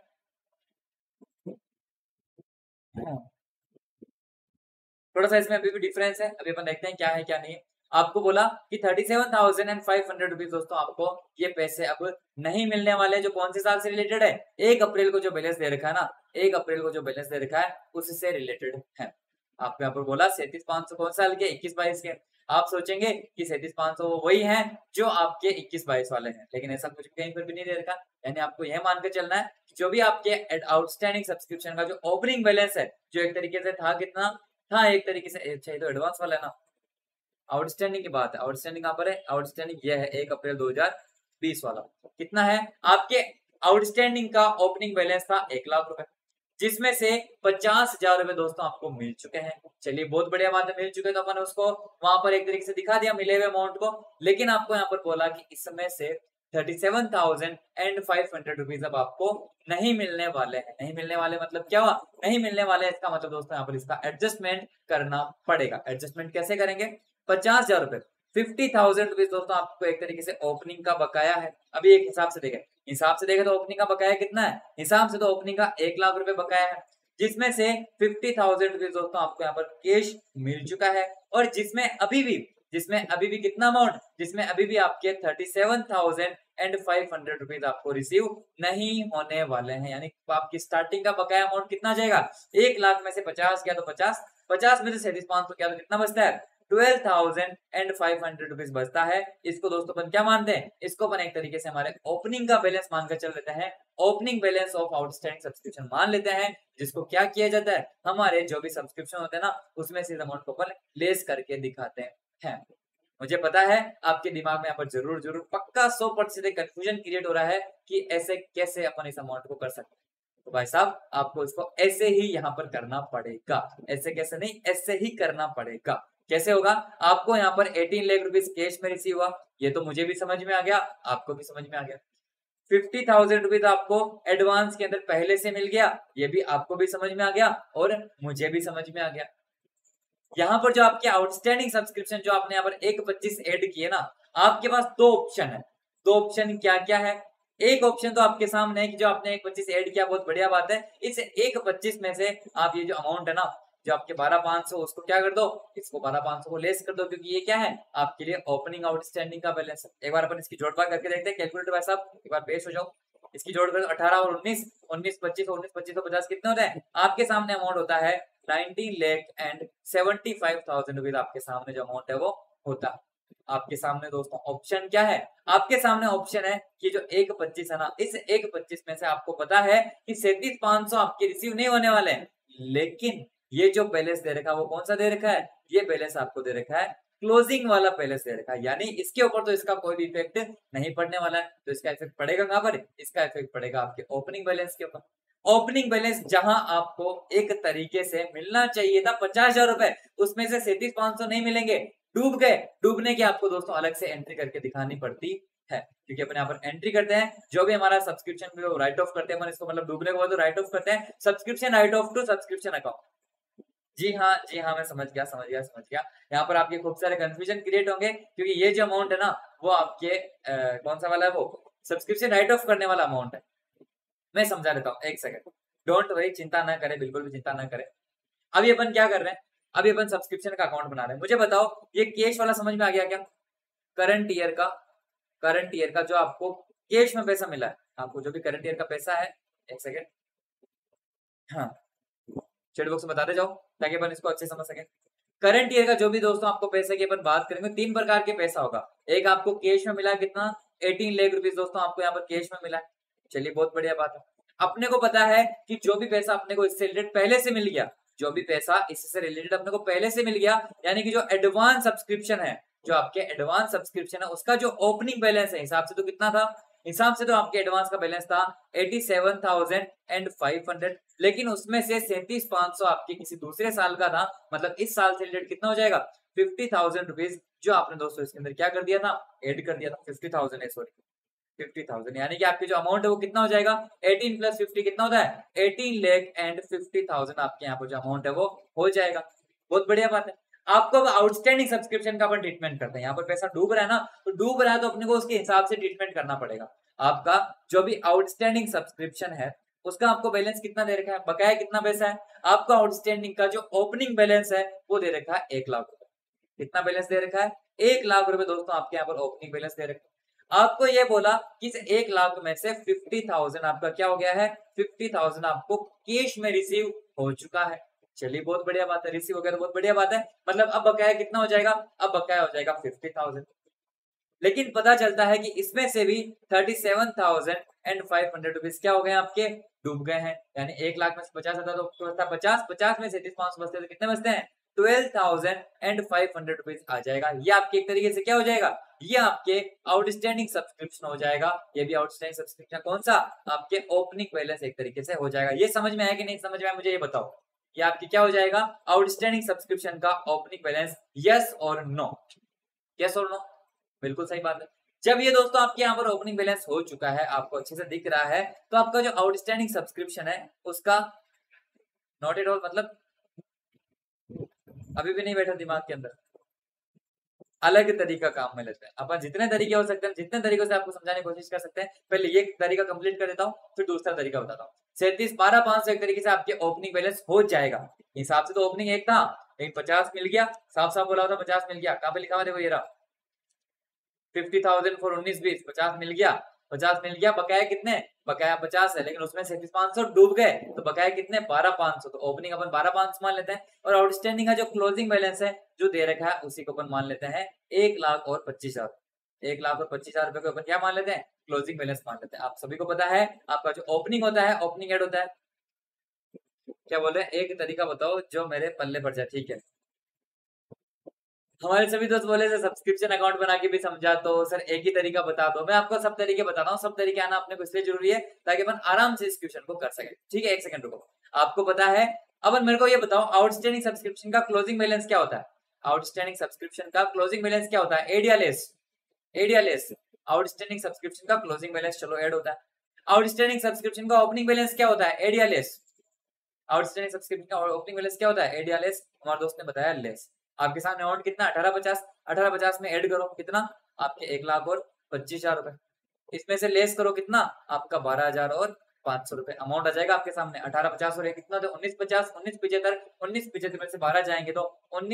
थोड़ा सा इसमें अभी भी डिफरेंस है, अभी अपन देखते हैं क्या है क्या नहीं है। आपको बोला कि 37,500 रुपीज दोस्तों आपको ये पैसे अब नहीं मिलने वाले, जो कौन से साल से रिलेटेड है, 1 अप्रैल को जो बैलेंस दे रखा है ना, 1 अप्रैल को जो बैलेंस दे रखा है उससे रिलेटेड है। आपको यहाँ पर बोला 37,500 कौन साल के, 21-22 के। आप सोचेंगे कि 37,500 वही है जो आपके 21-22 वाले हैं, लेकिन ऐसा कुछ कहीं पर भी नहीं दे रखा। यानी आपको यह मानकर चलना है जो भी आपके आउटस्टैंडिंग सब्सक्रिप्शन का जो ओपनिंग बैलेंस है, जो एक तरीके से था कितना था, एक तरीके से अच्छा ये तो एडवांस वाला है ना, आउटस्टैंडिंग की बात है, आउटस्टैंडिंग कहां पर है, आउटस्टैंडिंग ये है 1 अप्रैल 2020 वाला, कितना है आपके आउटस्टैंडिंग का ओपनिंग बैलेंस था 1 लाख रुपए, जिसमें से 50,000 रुपए दोस्तों आपको मिल चुके हैं। चलिए बहुत बढ़िया बात है, मिल चुके तो अपन उसको वहां पर एक तरीके से दिखा दिया मिले हुए अमाउंट को, लेकिन आपको यहाँ पर बोला कि इसमें से 37,500 रुपीज अब आपको नहीं मिलने वाले हैं। नहीं मिलने वाले मतलब क्या हुआ, नहीं मिलने वाले इसका मतलब दोस्तों यहाँ पर इसका एडजस्टमेंट करना पड़ेगा। एडजस्टमेंट कैसे करेंगे? 50,000 रुपए, 50,000 रुपीज दोस्तों आपको एक तरीके से ओपनिंग का बकाया है। अभी एक हिसाब से देखें तो ओपनिंग का बकाया कितना है, हिसाब से तो ओपनिंग का 1 लाख रुपए बकाया है, जिसमें से 50,000 रुपीज दोस्तों आपको यहाँ पर कैश मिल चुका है, और जिसमें अभी भी कितना अमाउंट, जिसमें अभी भी आपके 37,500 रुपीज आपको रिसीव नहीं होने वाले हैं। यानी आपकी स्टार्टिंग का बकाया अमाउंट कितना जाएगा, 1 लाख में से 50 गया तो 50 में से 37,500 गया तो कितना बचता है, 12,500 रुपीज बचता है। इसको दोस्तों अपन क्या मानते हैं, इसको अपन एक तरीके से हमारे ओपनिंग का बैलेंस मानकर चल लेते हैं, opening balance of outstanding subscription मान लेते हैं, जिसको क्या किया जाता है, हमारे जो भी सब्सक्रिप्शन होते हैं ना उसमें से इस अमाउंट को अपन लेस करके दिखाते हैं। मुझे पता है आपके दिमाग में यहाँ पर जरूर पक्का 100% कंफ्यूजन क्रिएट हो रहा है कि ऐसे कैसे अपन इस अमाउंट को कर सकते हैं। तो भाई साहब आपको इसको ऐसे ही यहाँ पर करना पड़ेगा, ऐसे कैसे नहीं, ऐसे ही करना पड़ेगा। कैसे होगा, आपको यहाँ पर 18 लाख रुपीज कैश में रिसीव हुआ, ये तो मुझे भी समझ में आ गया, आपको भी समझ में आ गया। 50,000 रुपीज आपको एडवांस के अंदर पहले से मिल गया, ये भी आपको भी समझ में आ गया और मुझे भी समझ में आ गया। यहाँ पर जो आपके आउटस्टैंडिंग सब्सक्रिप्शन जो आपने यहाँ पर 1.25 ऐड किए ना, आपके पास 2 ऑप्शन है। 2 ऑप्शन क्या क्या है, एक ऑप्शन तो आपके सामने है कि जो आपने 1.25 ऐड किया, बहुत बढ़िया बात है। इस 1.25 में से आप ये जो अमाउंट है ना, जो आपके 12,500 उसको क्या कर दो, इसको 12,500 को लेस कर दो, क्योंकि ये क्या है आपके लिए ओपनिंग आउटस्टैंडिंग का बैलेंस है। एक बार अपन इसकी जोड़भाग करके देखते हैं, कैलकुलेटर भाई साहब एक बार पेश हो जाओ, इसकी जोड़ कर 18 और 19, 19 25 और 19 25 तो 50 कितने होते हैं, आपके सामने अमाउंट होता है 19,75,000 रुपीज। आपके सामने जो अमाउंट है वो होता है। आपके सामने दोस्तों ऑप्शन क्या है, आपके सामने ऑप्शन है कि जो 1.25 है ना, इस 1.25 में से आपको पता है कि 37,500 आपके रिसीव नहीं होने वाले हैं, लेकिन ये जो बैलेंस दे रखा है वो कौन सा दे रखा है, ये बैलेंस आपको दे रखा है क्लोजिंग वाला बैलेंस दे रखा है, यानी इसके ऊपर तो इसका कोई भी इफेक्ट नहीं पड़ने वाला है। तो इसका इफेक्ट पड़ेगा कहां पर, इसका इफेक्ट पड़ेगा आपके ओपनिंग बैलेंस के ऊपर। ओपनिंग बैलेंस जहां आपको एक तरीके से मिलना चाहिए था 50,000 रुपए, उसमें से 37,500 नहीं मिलेंगे, डूब गए। डूबने की आपको दोस्तों अलग से एंट्री करके दिखानी पड़ती है, क्योंकि अपन यहाँ पर एंट्री करते हैं जो भी हमारा सब्सक्रिप्शन राइट ऑफ करते हैं, इसको मतलब डूबने के बाद राइट ऑफ करते हैं, subscription write off to subscription account. जी हाँ मैं समझ गया। यहाँ पर आपके खूब सारे कंफ्यूजन क्रिएट होंगे, क्योंकि ये जो अमाउंट है ना वो आपके कौन सा वाला है, वो सब्सक्रिप्शन राइट ऑफ करने वाला अमाउंट है। मैं समझा देता हूँ, एक सेकंड, डोंट वरी, चिंता ना करें, बिल्कुल भी चिंता ना करें। अभी अपन क्या कर रहे हैं, अभी अपन सब्सक्रिप्शन का अकाउंट बना रहे हैं। मुझे बताओ ये कैश वाला समझ में आ गया क्या, करंट ईयर का जो आपको कैश में पैसा मिला है, आपको जो भी करंट ईयर का पैसा है, एक सेकेंड, हाँ चैट बॉक्स में बताते जाओ ताकि अपन इसको अच्छे समझ सके। करंट ईयर का जो भी दोस्तों आपको पैसे की अपन बात करेंगे, 3 प्रकार के पैसा होगा। एक आपको कैश में मिला कितना, 18 लाख रुपीस दोस्तों आपको यहाँ पर कैश में मिला है। चलिए बहुत बढ़िया बात है। अपने को पता है कि जो भी पैसा अपने को इससे रिलेटेड पहले से मिल गया, जो भी पैसा इससे रिलेटेड अपने को पहले से मिल गया, यानी कि जो एडवांस सब्सक्रिप्शन है, जो आपके एडवांस सब्सक्रिप्शन है उसका जो ओपनिंग बैलेंस है हिसाब से तो कितना था, हिसाब से तो आपके एडवांस का बैलेंस था 87,500, लेकिन उसमें से 37,500 आपके किसी दूसरे साल का था, मतलब इस साल से रिलेटेड कितना हो जाएगा 50,000 रुपीज, जो आपने दोस्तों इसके अंदर क्या कर दिया था, ऐड कर दिया था। 50,000 है, सॉरी 50,000, यानी कि आपकी जो अमाउंट है वो कितना हो जाएगा 18 प्लस 50 कितना होता है 18,50,000 आपके यहाँ पर जो अमाउंट है वो हो जाएगा। बहुत बढ़िया बात है। आपको आउटस्टैंडिंग सब्सक्रिप्शन का अपन ट्रीटमेंट करते हैं, यहाँ पर पैसा डूब रहा है ना, तो डूब रहा है तो अपने को उसके हिसाब से ट्रीटमेंट करना पड़ेगा। आपका जो भी आउटस्टैंडिंग सब्सक्रिप्शन है उसका आपको बैलेंस कितना दे रखा है, बकाया कितना पैसा है आपका आउटस्टैंडिंग का, जो ओपनिंग बैलेंस है वो दे रखा है 1 लाख रुपए। कितना बैलेंस दे रखा है 1 लाख रुपए दोस्तों, आपके यहाँ पर ओपनिंग बैलेंस दे रखा है। आपको ये बोला कि इस 1 लाख में से 50,000 आपका क्या हो गया है, 50,000 आपको कैश में रिसीव हो चुका है। चलिए बहुत बढ़िया बात है, रिसीव हो गया तो बहुत बढ़िया बात है। मतलब अब बकाया कितना हो जाएगा, अब बकाया हो जाएगा 50,000। लेकिन पता चलता है कि इसमें से भी 37,500 रुपीज क्या हो गए आपके, डूब गए हैं। यानी 1 लाख में से 50,000 तो 50 में 37,500 बचते हैं तो कितने बचते हैं 12,500 रुपीज आ जाएगा। ये आपके एक तरीके से क्या हो जाएगा, ये आपके आउटस्टैंडिंग सब्सक्रिप्शन हो जाएगा। ये भी आउटस्टैंडिंग सब्सक्रिप्शन कौन सा, आपके ओपनिंग बैलेंस एक तरीके से हो जाएगा। ये समझ में आया कि नहीं समझ में आया, मुझे ये बताओ। ये आपकी क्या हो जाएगा, आउटस्टैंडिंग सब्सक्रिप्शन का ओपनिंग बैलेंस, यस और नो, यस और नो, बिल्कुल सही बात है। जब ये दोस्तों आपके यहाँ पर ओपनिंग बैलेंस हो चुका है, आपको अच्छे से दिख रहा है, तो आपका जो आउटस्टैंडिंग सब्सक्रिप्शन है उसका नॉट एट ऑल, मतलब अभी भी नहीं बैठा दिमाग के अंदर, अलग तरीका काम में लेते हैं अपन। जितने तरीके हो सकते हैं, जितने तरीकों से आपको समझाने की कोशिश कर सकते हैं। पहले ये तरीका कंप्लीट कर देता हूँ, फिर दूसरा तरीका बताता हूँ। 37,12,500 एक तरीके से आपके ओपनिंग बैलेंस हो जाएगा। हिसाब से तो ओपनिंग एक था, लेकिन 50 मिल गया, साफ साफ बोला था 50 मिल गया। कहाँ पे लिखा हुआ देखो, ये रहा 50,000 फॉर 19-20, 50 मिल गया, 50 मिल गया। बकाया कितने, बकाया 50 है, लेकिन उसमें 37,500 डूब गए, तो बकाया कितने 12,500। तो ओपनिंग अपन 12,500 मान लेते हैं, और आउटस्टैंडिंग का जो क्लोजिंग बैलेंस है जो दे रखा है उसी को अपन मान लेते हैं 1,25,000। 1,25,000 रुपए को अपन क्या मान लेते हैं, क्लोजिंग बैलेंस मान लेते हैं। आप सभी को पता है आपका जो ओपनिंग होता है, ओपनिंग एड होता है, क्या बोल रहे हैं, एक तरीका बताओ जो मेरे पल्ले पड़ जाए, ठीक है। हमारे सभी दोस्त बोले सर सब्सक्रिप्शन अकाउंट बना के भी समझा, तो सर एक ही तरीका बता दो। मैं आपको सब तरीके बताता हूँ, सब तरीके आना अपने को इसलिए जरूरी है ताकि अपन आराम से इस क्वेश्चन को कर सके। ठीक है, एक सेकंड रुको। आपको पता है, अब मेरे को ये बताओ आउटस्टैंडिंग सब्सक्रिप्शन का क्लोजिंग बैलेंस क्या होता है, आउटस्टैंडिंग सब्सक्रिप्शन का क्लोजिंग बैलेंस क्या होता है, एड या लेस, एड या लेस। आउटस्टैंडिंग सब्सक्रिप्शन का क्लोजिंग बैलेंस चलो ऐड होता है। आउटस्टैंडिंग सब्सक्रिप्शन का ओपनिंग बैलेंस क्या होता है, एड या लेस। आउटस्टैंडिंग सब्सक्रिप्शन का ओपनिंग बैलेंस क्या होता है, एड या लेस। हमारे दोस्त ने बताया लेस। आपके सामने अमाउंट कितना 18,50, 18,50 में ऐड करो कितना, आपके 1,25,000 रुपए। इसमें से लेस करो कितना, आपका 12,500 रुपए अमाउंट आ जाएगा आपके सामने। 18,50 और ये कितना तो 19,50, 19,75, 19,75 में से 12 जाएंगे तो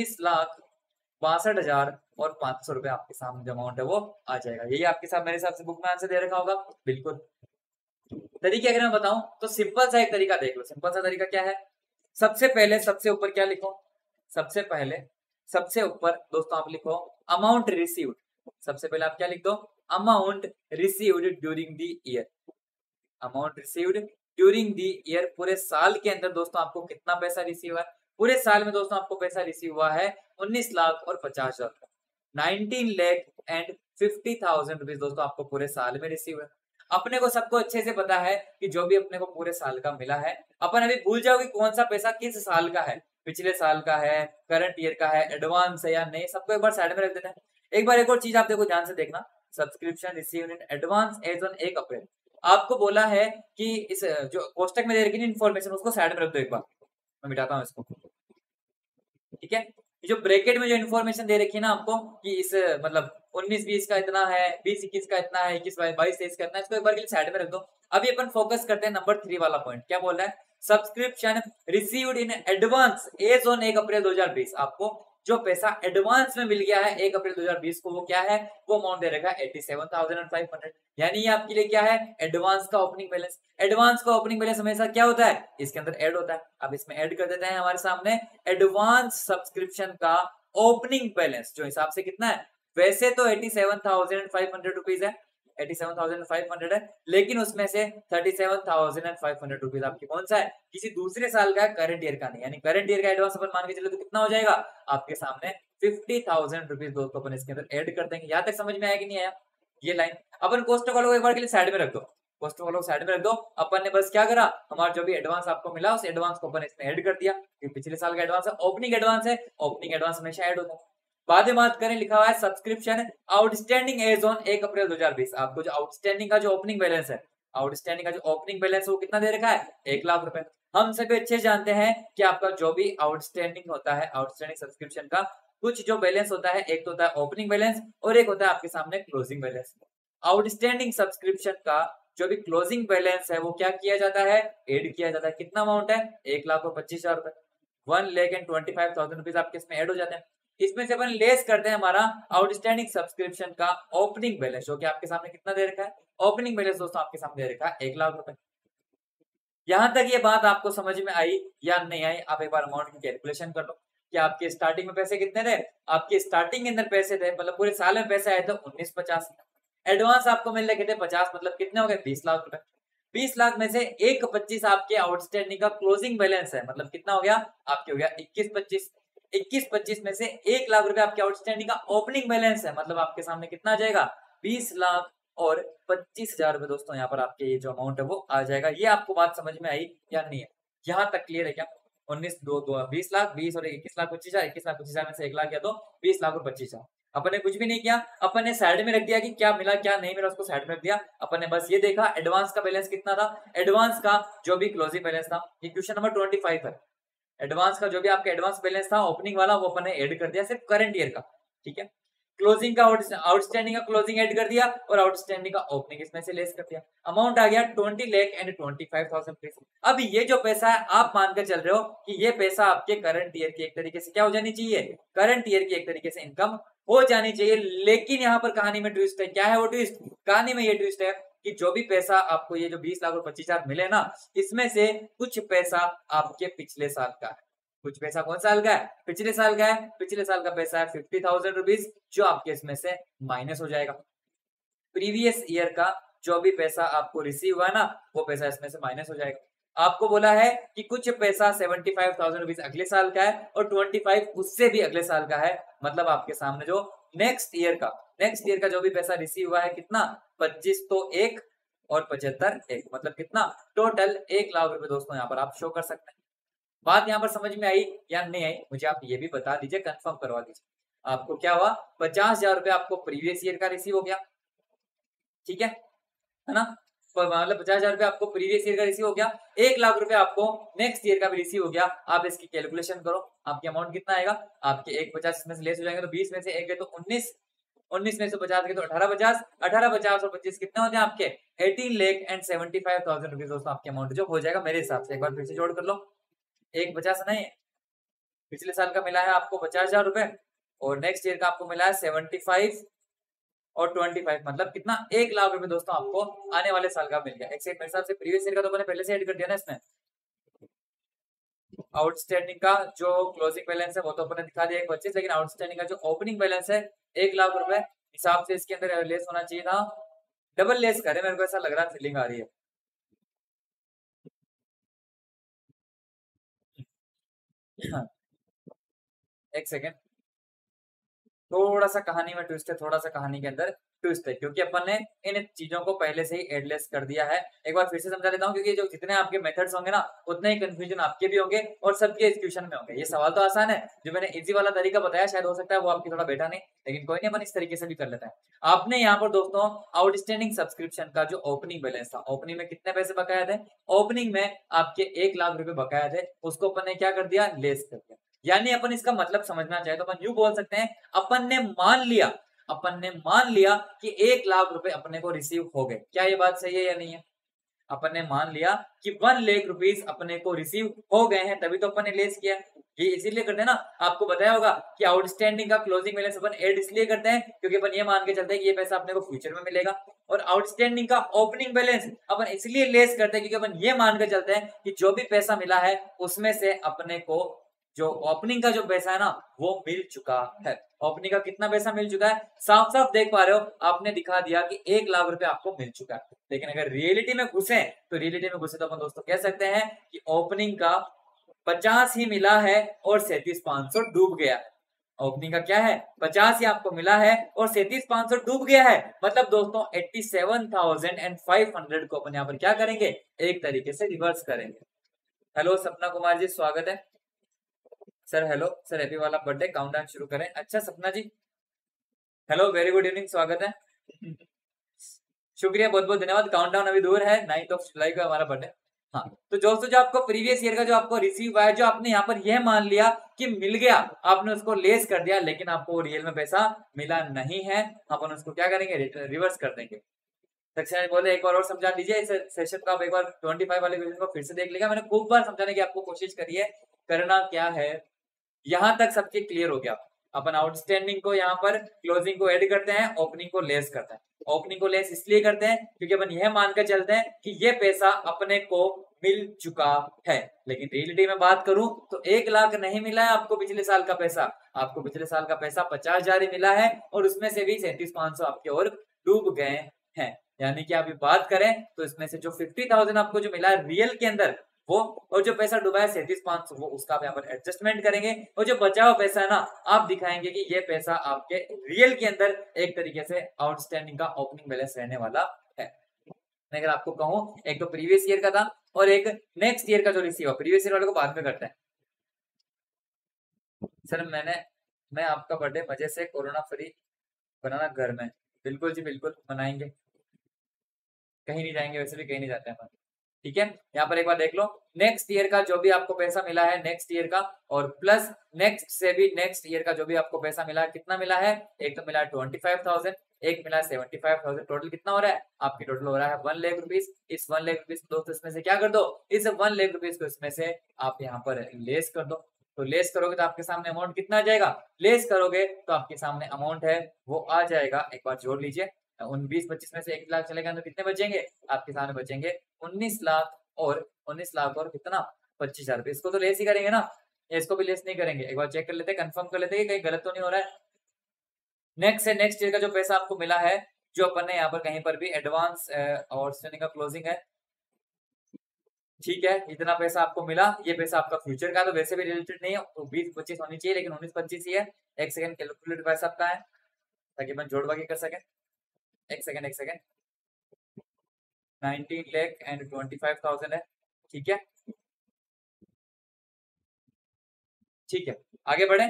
19,62,500 रुपए आपके सामने जो अमाउंट है वो आ जाएगा। यही आपके साथ मेरे हिसाब से बुक में आंसर दे रखा होगा, बिल्कुल। तरीके अगर मैं बताऊं तो सिंपल सा एक तरीका देख लो। सिंपल सा तरीका क्या है, सबसे पहले सबसे ऊपर क्या लिखो, सबसे पहले सबसे ऊपर दोस्तों आप लिखो अमाउंट रिसीव्ड। सबसे पहले आप क्या लिख दो, amount received during the year. Amount received during the year, पूरे साल के अंदर दोस्तों आपको कितना पैसा रिसीव हुआ है। पूरे साल में दोस्तों आपको पैसा रिसीव हुआ है 19,50,000, 19,50,000 रुपीज दोस्तों आपको पूरे साल में रिसीव है। अपने को सबको अच्छे से पता है कि जो भी अपने को पूरे साल का मिला है, अपन अभी भूल जाओ कि कौन सा पैसा किस साल का है, पिछले साल का है, करंट ईयर का है, एडवांस है या नहीं, सबको एक बार साइड में रख देते हैं। एक बार एक और चीज आप देखो ध्यान से देखना, subscription received in advance as on 1 April. आपको बोला है कि इस जो कोष्टक में दे रखी इन्फॉर्मेशन उसको साइड में रख दो, एक बार मैं मिटाता हूँ इसको, ठीक है। जो ब्रैकेट में जो इन्फॉर्मेशन दे रखी है ना आपको कि इस मतलब 19-20 का इतना है, 20-21 का इतना है, 21-22-23 का इतना है, इसको एक बार के लिए साइड में रख दो। अभी अपन फोकस करते हैं नंबर 3 वाला पॉइंट। क्या बोल रहा है, subscription received in advance as on 1 April 2020। आपको जो पैसा एडवांस में मिल गया है 1 अप्रैल 2020 को, वो क्या है, वो अमाउंट दे रखा है 87,500। यानी ये आपके लिए क्या है, एडवांस का ओपनिंग बैलेंस। एडवांस का ओपनिंग बैलेंस हमेशा क्या होता है, इसके अंदर ऐड होता है। अब इसमें ऐड कर देते हैं हमारे सामने एडवांस सब्सक्रिप्शन का ओपनिंग बैलेंस, जो हिसाब से कितना है, वैसे तो 87,500 रुपीज है, 87,500 है, लेकिन उसमें से 37,500 रुपीज आपकी कौन सा है, किसी दूसरे साल का, करंट ईयर का नहीं। यानी करंट ईयर का एडवांस अपन मान के चलो तो कितना हो जाएगा आपके सामने 50,000 रुपीज दोस्तों अपन इसके अंदर ऐड कर देंगे। यहाँ तक समझ में आया कि नहीं आया? ये लाइन अपन कॉस्ट ऑफ को एक बार के लिए साइड में रख दो, कॉस्ट ऑफ साइड में रख दो। अपन ने बस क्या करा, हमारा जो भी एडवांस आपको मिला उस एडवांस को अपन इसमें ऐड कर दिया। पिछले साल का एडवांस है, ओपनिंग एडवांस है, ओपनिंग एडवांस हमेशा ऐड होता है। बाद में बात करें, लिखा हुआ है subscription outstanding as on 1 April 2020। आपको जो आउटस्टैंडिंग का जो ओपनिंग बैलेंस है, आउटस्टैंडिंग का जो ओपनिंग बैलेंस वो कितना दे रखा है, 1 लाख रुपए। हम सभी अच्छे जानते हैं कि आपका जो भी आउटस्टैंडिंग होता है, आउटस्टैंडिंग सब्सक्रिप्शन का कुछ जो बैलेंस होता है, एक तो होता है ओपनिंग बैलेंस और एक होता है आपके सामने क्लोजिंग बैलेंस। आउटस्टैंडिंग सब्सक्रिप्शन का जो भी क्लोजिंग बैलेंस है वो क्या किया जाता है, ऐड किया जाता है। कितना अमाउंट है, 1,25,000 रुपए, 1,25,000 रुपीज आपके इसमें ऐड हो जाते हैं। इसमें से अपन लेस करते हैं हमारा आउटस्टैंडिंग सब्सक्रिप्शन का ओपनिंग बैलेंस, जो कि आपके सामने कितना दे रखा है, ओपनिंग बैलेंस दोस्तों आपके सामने दे रखा है 1 लाख रुपए। यहां तक ये बात आपको समझ में आई या नहीं आई? आप एक बार अमाउंट की कैलकुलेशन कर लो कि आपके स्टार्टिंग में पैसे कितने थे, आपके स्टार्टिंग के अंदर पैसे थे, मतलब पूरे साल में पैसे आए थे 1950। एडवांस आपको मिल रहे थे 50, मतलब कितने हो गए 20 लाख रुपए। 20 लाख में से 1,25 आपके आउटस्टैंडिंग का क्लोजिंग बैलेंस है, मतलब कितना हो गया आपके, हो गया 21,25। 21,25 में से 1 लाख रुपए आपके आउटस्टैंडिंग का ओपनिंग बैलेंस है, मतलब आपके सामने कितना आ जाएगा 20 लाख और 25,000 रुपए। दोस्तों यहाँ पर आपके ये जो अमाउंट है वो आ जाएगा। ये आपको बात समझ में आई या नहीं है? यहाँ तक क्लियर है क्या? 20 लाख 20 और 21 लाख 25,000, 21 लाख 25,000 में से 1 लाख गया तो 20 लाख और 25,000। अपन ने कुछ भी नहीं किया, अपन ने साइड में रख दिया कि क्या मिला क्या नहीं मिला, उसको साइड में रख दिया। अपन ने बस ये देखा एडवांस का बैलेंस कितना था, एडवांस का जो भी क्लोजिंग बैलेंस था। ये क्वेश्चन नंबर 25 है। एडवांस का जो भी आपका एडवांस बैलेंस था ओपनिंग वाला वो अपन ने ऐड कर दिया, सिर्फ करंट ईयर का, ठीक है। क्लोजिंग का आउटस्टैंडिंग का क्लोजिंग ऐड कर दिया और आउटस्टैंडिंग का ओपनिंग इसमें से लेस कर दिया। अमाउंट आ गया 20 लाख एंड 25,000 रुपीज। अब ये जो पैसा है आप मानकर चल रहे हो कि ये पैसा आपके करंट ईयर की एक तरीके से क्या हो जानी चाहिए, करंट ईयर की एक तरीके से इनकम हो जानी चाहिए। लेकिन यहाँ पर कहानी में ट्विस्ट है। क्या है वो ट्विस्ट? कहानी में ये ट्विस्ट है कि जो भी पैसा आपको ये जो 20 लाख और 25,000 मिले ना, इसमें से कुछ पैसा आपके पिछले साल का है, कुछ पैसा कौन साल का है, पिछले साल का है। पिछले साल का पैसा है 50,000 रुपीज, जो आपके इसमें से माइनस हो जाएगा। प्रीवियस ईयर का जो भी पैसा आपको रिसीव हुआ ना, वो पैसा इसमें से माइनस हो जाएगा। आपको बोला है कि कुछ पैसा 75,000 रुपीज अगले साल का है और 25 उससे भी अगले साल का है, मतलब आपके सामने जो नेक्स्ट ईयर का जो भी पैसा रिसीव हुआ है कितना, 25 तो 1 और 75 1, मतलब कितना टोटल 1 लाख रुपए। दोस्तों यहाँ पर आप शो कर सकते हैं। बात यहाँ पर समझ में आई या नहीं आई, मुझे आप ये भी बता दीजिए, कंफर्म करवा दीजिए। आपको क्या हुआ, 50,000 रुपए आपको प्रीवियस ईयर का रिसीव हो गया, ठीक है ना। मतलब 50,000 रुपए आपको प्रीवियस ईयर का रिसीव हो गया, 1 लाख रुपए आपको नेक्स्ट ईयर का भी रिसीव हो गया। आप इसकी कैलकुलेशन करो, आपके अमाउंट कितना आएगा, आपके 1,50 इसमें से लेस हो जाएंगे तो 20 में से 1 गए तो 19, 19 में से 50 गए तो 18,50, 18,50 और 25 कितने होते हैं आपके 18 लाख एंड 75,000 रुपीज। दोस्तों आपके अमाउंट जो हो जाएगा मेरे हिसाब से, एक बार फिर से जोड़ कर लो। 1,50 नहीं, पिछले साल का मिला है आपको 50,000 रुपए और नेक्स्ट ईयर का आपको मिला है 75 और 25, मतलब कितना 1 लाख रुपए दोस्तों आपको आने वाले साल का मिल गया। एक सेकंड, मेरे हिसाब से प्रीवियस ईयर का तो मैंने पहले से ऐड कर दिया ना इसमें। आउटस्टैंडिंग का जो क्लोजिंग बैलेंस है वो तो अपने दिखा दिया 1,25, लेकिन आउटस्टैंडिंग का जो ओपनिंग बैलेंस है 1 लाख रुपए, हिसाब से इसके अंदर लेस होना चाहिए था, डबल लेस करे, मेरे को ऐसा लग रहा है, फीलिंग आ रही है। एक सेकेंड, थोड़ा सा कहानी में ट्विस्ट है, थोड़ा सा कहानी के अंदर ट्विस्ट है, क्योंकि अपन ने इन चीजों को पहले से ही एडलेस कर दिया है। एक बार फिर से समझा देता हूँ, क्योंकि जो जितने आपके मेथड्स होंगे ना उतने ही कंफ्यूजन आपके भी होंगे और सबके एग्जीक्यूशन में होंगे। ये सवाल तो आसान है, जो मैंने इजी वाला तरीका बताया शायद हो सकता है वो आपकी थोड़ा बेटा नहीं, लेकिन कोई नहीं, अपन इस तरीके से भी कर लेते हैं। आपने यहाँ पर दोस्तों आउटस्टैंडिंग सब्सक्रिप्शन का जो ओपनिंग बैलेंस था, ओपनिंग में कितने पैसे बकाया थे, ओपनिंग में आपके 1 लाख रुपए बकाया थे, उसको अपन ने क्या कर दिया, लेस कर दिया। यानी अपन इसका मतलब समझना चाहे तो अपन यूं बोल सकते हैं, अपन ने मान लिया कि 1 लाख रुपए अपने को रिसीव हो गए। क्या ये बात सही है या नहीं है? अपन ने मान लिया कि 1 लाख रुपीस अपने को रिसीव हो गए हैं, तभी तो अपन ने लेस किया। ये इसीलिए करते हैं ना, आपको बताया होगा कि आउटस्टैंडिंग का क्लोजिंग बैलेंस अपन ऐड इसलिए करते हैं क्योंकि अपन ये मान के चलते हैं कि ये पैसा अपने को फ्यूचर में मिलेगा, और आउटस्टैंडिंग का ओपनिंग बैलेंस अपन इसलिए लेस करते हैं क्योंकि अपन ये मान के चलते हैं कि जो भी पैसा मिला है उसमें से अपने को जो ओपनिंग का जो पैसा है ना वो मिल चुका है। ओपनिंग का कितना पैसा मिल चुका है, साफ साफ देख पा रहे हो, आपने दिखा दिया कि 1 लाख रुपए आपको मिल चुका है। लेकिन अगर रियलिटी में घुसे तो अपन दोस्तों कह सकते हैं कि ओपनिंग का 50 ही मिला है और 37,500 डूब गया है। ओपनिंग का क्या है, 50 ही आपको मिला है और 37,500 डूब गया है। मतलब दोस्तों 87,500 को अपन यहाँ पर क्या करेंगे, एक तरीके से रिवर्स करेंगे। हेलो सपना कुमार जी, स्वागत है सर। हेलो सर, हैप्पी वाला बर्थडे काउंटडाउन शुरू करें। अच्छा Sapna ji, hello, very good evening, स्वागत है। शुक्रिया, बहुत बहुत धन्यवाद। काउंटडाउन अभी दूर है, 9 जुलाई का हमारा बर्थडे। हाँ, तो दोस्तों जो आपको प्रीवियस ईयर का जो आपको रिसीव हुआ है, जो आपने यहाँ पर यह मान लिया कि मिल गया, आपने उसको लेस कर दिया, लेकिन आपको रियल में पैसा मिला नहीं है, अपन उसको क्या करेंगे, रिवर्स कर देंगे। दक्षिण बोले एक बार और समझा दीजिए इस सेशन को, आप एक बार 25 वाले क्वेश्चन को फिर से देख लेगा। मैंने खूब बार समझाने की आपको कोशिश करी है। करना क्या है, यहां तक सबके क्लियर हो गया। अपन आउटस्टैंडिंग को यहाँ पर क्लोजिंग को ऐड करते हैं, ओपनिंग को लेस करते हैं। ओपनिंग को लेस इसलिए करते हैं क्योंकि अपन यह मानकर चलते हैं कि ये पैसा अपने को मिल चुका है। लेकिन रियलिटी में बात करूं तो 1 लाख नहीं मिला है आपको पिछले साल का पैसा। आपको पिछले साल का पैसा 50,000 ही मिला है और उसमें से भी 37,500 आपके और डूब गए हैं। यानी कि अभी बात करें तो इसमें से जो 50,000 आपको जो मिला है रियल के अंदर वो, और जो पैसा डूबा है 37,500 वो, उसका यहाँ पर एडजस्टमेंट करेंगे। और जो बचा हुआ पैसा है ना, आप दिखाएंगे कि ये पैसा आपके रियल के अंदर एक तरीके से आउटस्टैंडिंग का ओपनिंग बैलेंस रहने वाला है। अगर आपको कहूं, एक तो प्रीवियस ईयर का था और एक नेक्स्ट ईयर का जो रिसीव हुआ। प्रीवियस ईयर वाले को बाद में करते हैं। सर मैं आपका बर्थडे मजे से कोरोना फ्री बनाना घर में। बिल्कुल जी बिल्कुल मनाएंगे, कहीं नहीं जाएंगे, वैसे भी कहीं नहीं जाते हैं। ठीक है, यहाँ पर एक बार देख लो, नेक्स्ट ईयर का जो भी आपको पैसा मिला है नेक्स्ट ईयर का, और प्लस नेक्स्ट से भी नेक्स्ट ईयर का जो भी आपको पैसा मिला है, कितना मिला है, एक तो मिला है 25,000, एक मिला है 75,000। टोटल कितना हो रहा है, आपकी टोटल हो रहा है 1 लाख रुपीज। इस 1 लाख रुपीज दोस्तों इसमें से क्या कर दो, इस 1 लाख रुपीज को इसमें से आप यहाँ पर लेस कर दो। तो लेस करोगे तो आपके सामने अमाउंट कितना आ जाएगा, लेस करोगे तो आपके सामने अमाउंट है वो आ जाएगा, एक बार जोड़ लीजिए। 19-25 में से 1 लाख चलेगा तो कितने बचेंगे, आपके सामने बचेंगे 19 लाख और 19 लाख और कितना 25,000 रुपए। इसको तो लेस ही करेंगे ना, इसको भी लेस नहीं करेंगे। एक बार चेक कर लेते हैं, कंफर्म कर लेते हैं कि कहीं गलत तो नहीं हो रहा है। नेक्स्ट है, नेक्स्ट ईयर का जो पैसा आपको मिला है, जो अपन ने यहाँ पर कहीं पर भी एडवांस और का क्लोजिंग है, ठीक है, इतना पैसा आपको मिला। ये पैसा आपका फ्यूचर का तो वैसे भी रिलेटेड नहीं है, तो 20-25 होनी चाहिए, लेकिन 19-25 ही है। एक सेकंड कैलकुलेट पैसा आपका है ताकि अपन जोड़ बाकी कर सके। एक सेकंड 19,25,000 है। ठीक है, ठीक है, आगे बढ़े।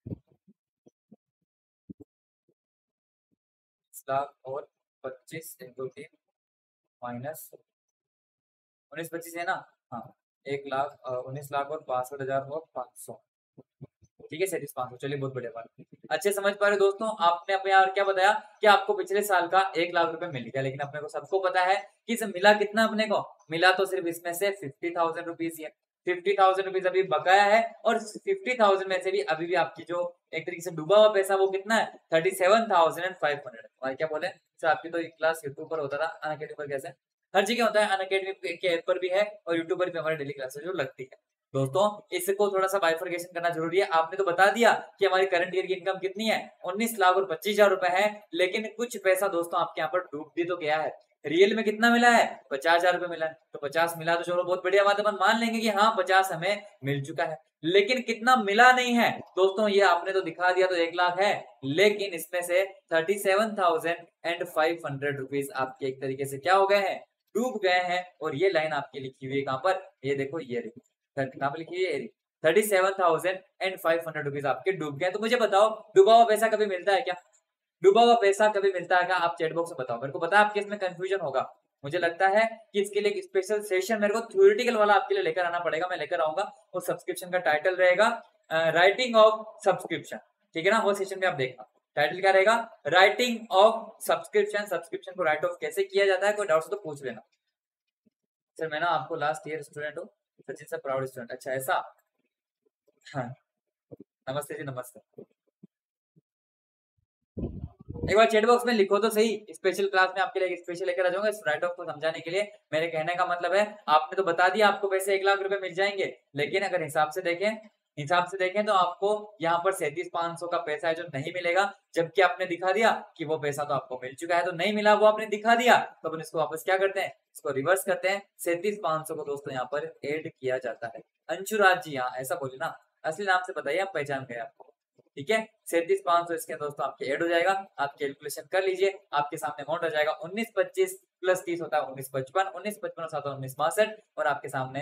लाख और 25 इंटू 3 माइनस 19-25 है ना, हाँ, 1,19,62,500 और 500। ठीक है, 37,500। चलिए, बहुत बढ़िया बात, अच्छे समझ पा रहे दोस्तों। आपने अपने यार क्या बताया कि आपको पिछले साल का 1 लाख रुपए मिल गया, लेकिन अपने को सबको पता है कि इसे मिला कितना, अपने को मिला तो सिर्फ इसमें से 50,000 रुपीज ही है। 50,000 रुपीज अभी बकाया है, और 50,000 में से भी अभी भी आपकी जो एक तरीके से डूबा हुआ पैसा वो कितना है, 37,500। और क्या बोले सर, आपकी तो क्लास यूट्यूब पर होता था, अनअकैडमी पर कैसे, हर जगह होता है, अनअकैडमी के ऐप पर भी है और यूट्यूब पर भी हमारी डेली क्लासेस जो लगती है। दोस्तों इसको थोड़ा सा बाइफर्केशन करना जरूरी है। आपने तो बता दिया कि हमारी करंट ईयर की इनकम कितनी है, 19 लाख और 25,000 रुपए है, लेकिन कुछ पैसा दोस्तों आपके यहाँ पर डूब भी तो गया है। रियल में कितना मिला है, 50,000 रुपए मिला है। तो 50 मिला तो चलो बहुत बढ़िया बात है, अपन मान लेंगे कि हाँ 50 हमें मिल चुका है। लेकिन कितना मिला नहीं है दोस्तों, ये आपने तो दिखा दिया, तो 1 लाख है, लेकिन इसमें से 37,500 रुपीज आपके एक तरीके से क्या हो गए हैं, डूब गए हैं। और ये लाइन आपकी लिखी हुई है कहां पर, ये देखो, ये कहां पर लिखी है, 37,500 रुपीज आपके डूब गए। तो मुझे बताओ, डूबा हुआ पैसा कभी मिलता है क्या, डूबा हुआ पैसा कभी मिलता है क्या, आप चैट बॉक्स में बताओ। मेरे को पता है आपके इसमें कंफ्यूजन होगा, मुझे लगता है कि इसके लिए एक स्पेशल सेशन मेरे को थ्योरेटिकल वाला आपके लिए लेकर आना पड़ेगा, मैं लेकर आऊंगा। वो सब्सक्रिप्शन का टाइटल रहेगा राइटिंग ऑफ सब्सक्रिप्शन, ठीक है ना, वो सेशन में आप देखना। टाइटल क्या रहेगा, राइटिंग ऑफ सब्सक्रिप्शन। सब्सक्रिप्शन को राइट ऑफ कैसे किया जाता है, कोई डाउट तो पूछ लेना। सर मैं ना आपको लास्ट ईयर स्टूडेंट हूँ, सचिन सर प्राउड स्टूडेंट। अच्छा ऐसा, हाँ, नमस्ते जी, नमस्ते। एक बार चैट बॉक्स में लिखो तो सही, स्पेशल क्लास में आपके लिए स्पेशल लेकर आ जाऊंगा इस राइट ऑफ को समझाने के लिए। मेरे कहने का मतलब है, आपने तो बता दिया आपको पैसे 1 लाख रुपए मिल जाएंगे, लेकिन अगर हिसाब से देखें हिसाब से देखें तो आपको यहाँ पर 37,500 का पैसा है जो नहीं मिलेगा, जबकि आपने दिखा दिया कि वो पैसा तो आपको मिल चुका है, तो नहीं मिला वो आपने दिखा दिया, तो अपन इसको वापस क्या करते हैं, इसको रिवर्स करते हैं। 37,500 को दोस्तों यहाँ पर ऐड किया जाता है। अंशुराज जी, हाँ ऐसा बोले ना, असली नाम से बताइए, आप पहचान गए आपको, ठीक है। 37,500 इसके दोस्तों आपके ऐड हो जाएगा, आप कैलकुलेशन कर लीजिए, आपके सामने अमाउंट आ जाएगा 1925 प्लस 30 होता है 1955, 1955 7 1962, और आपके सामने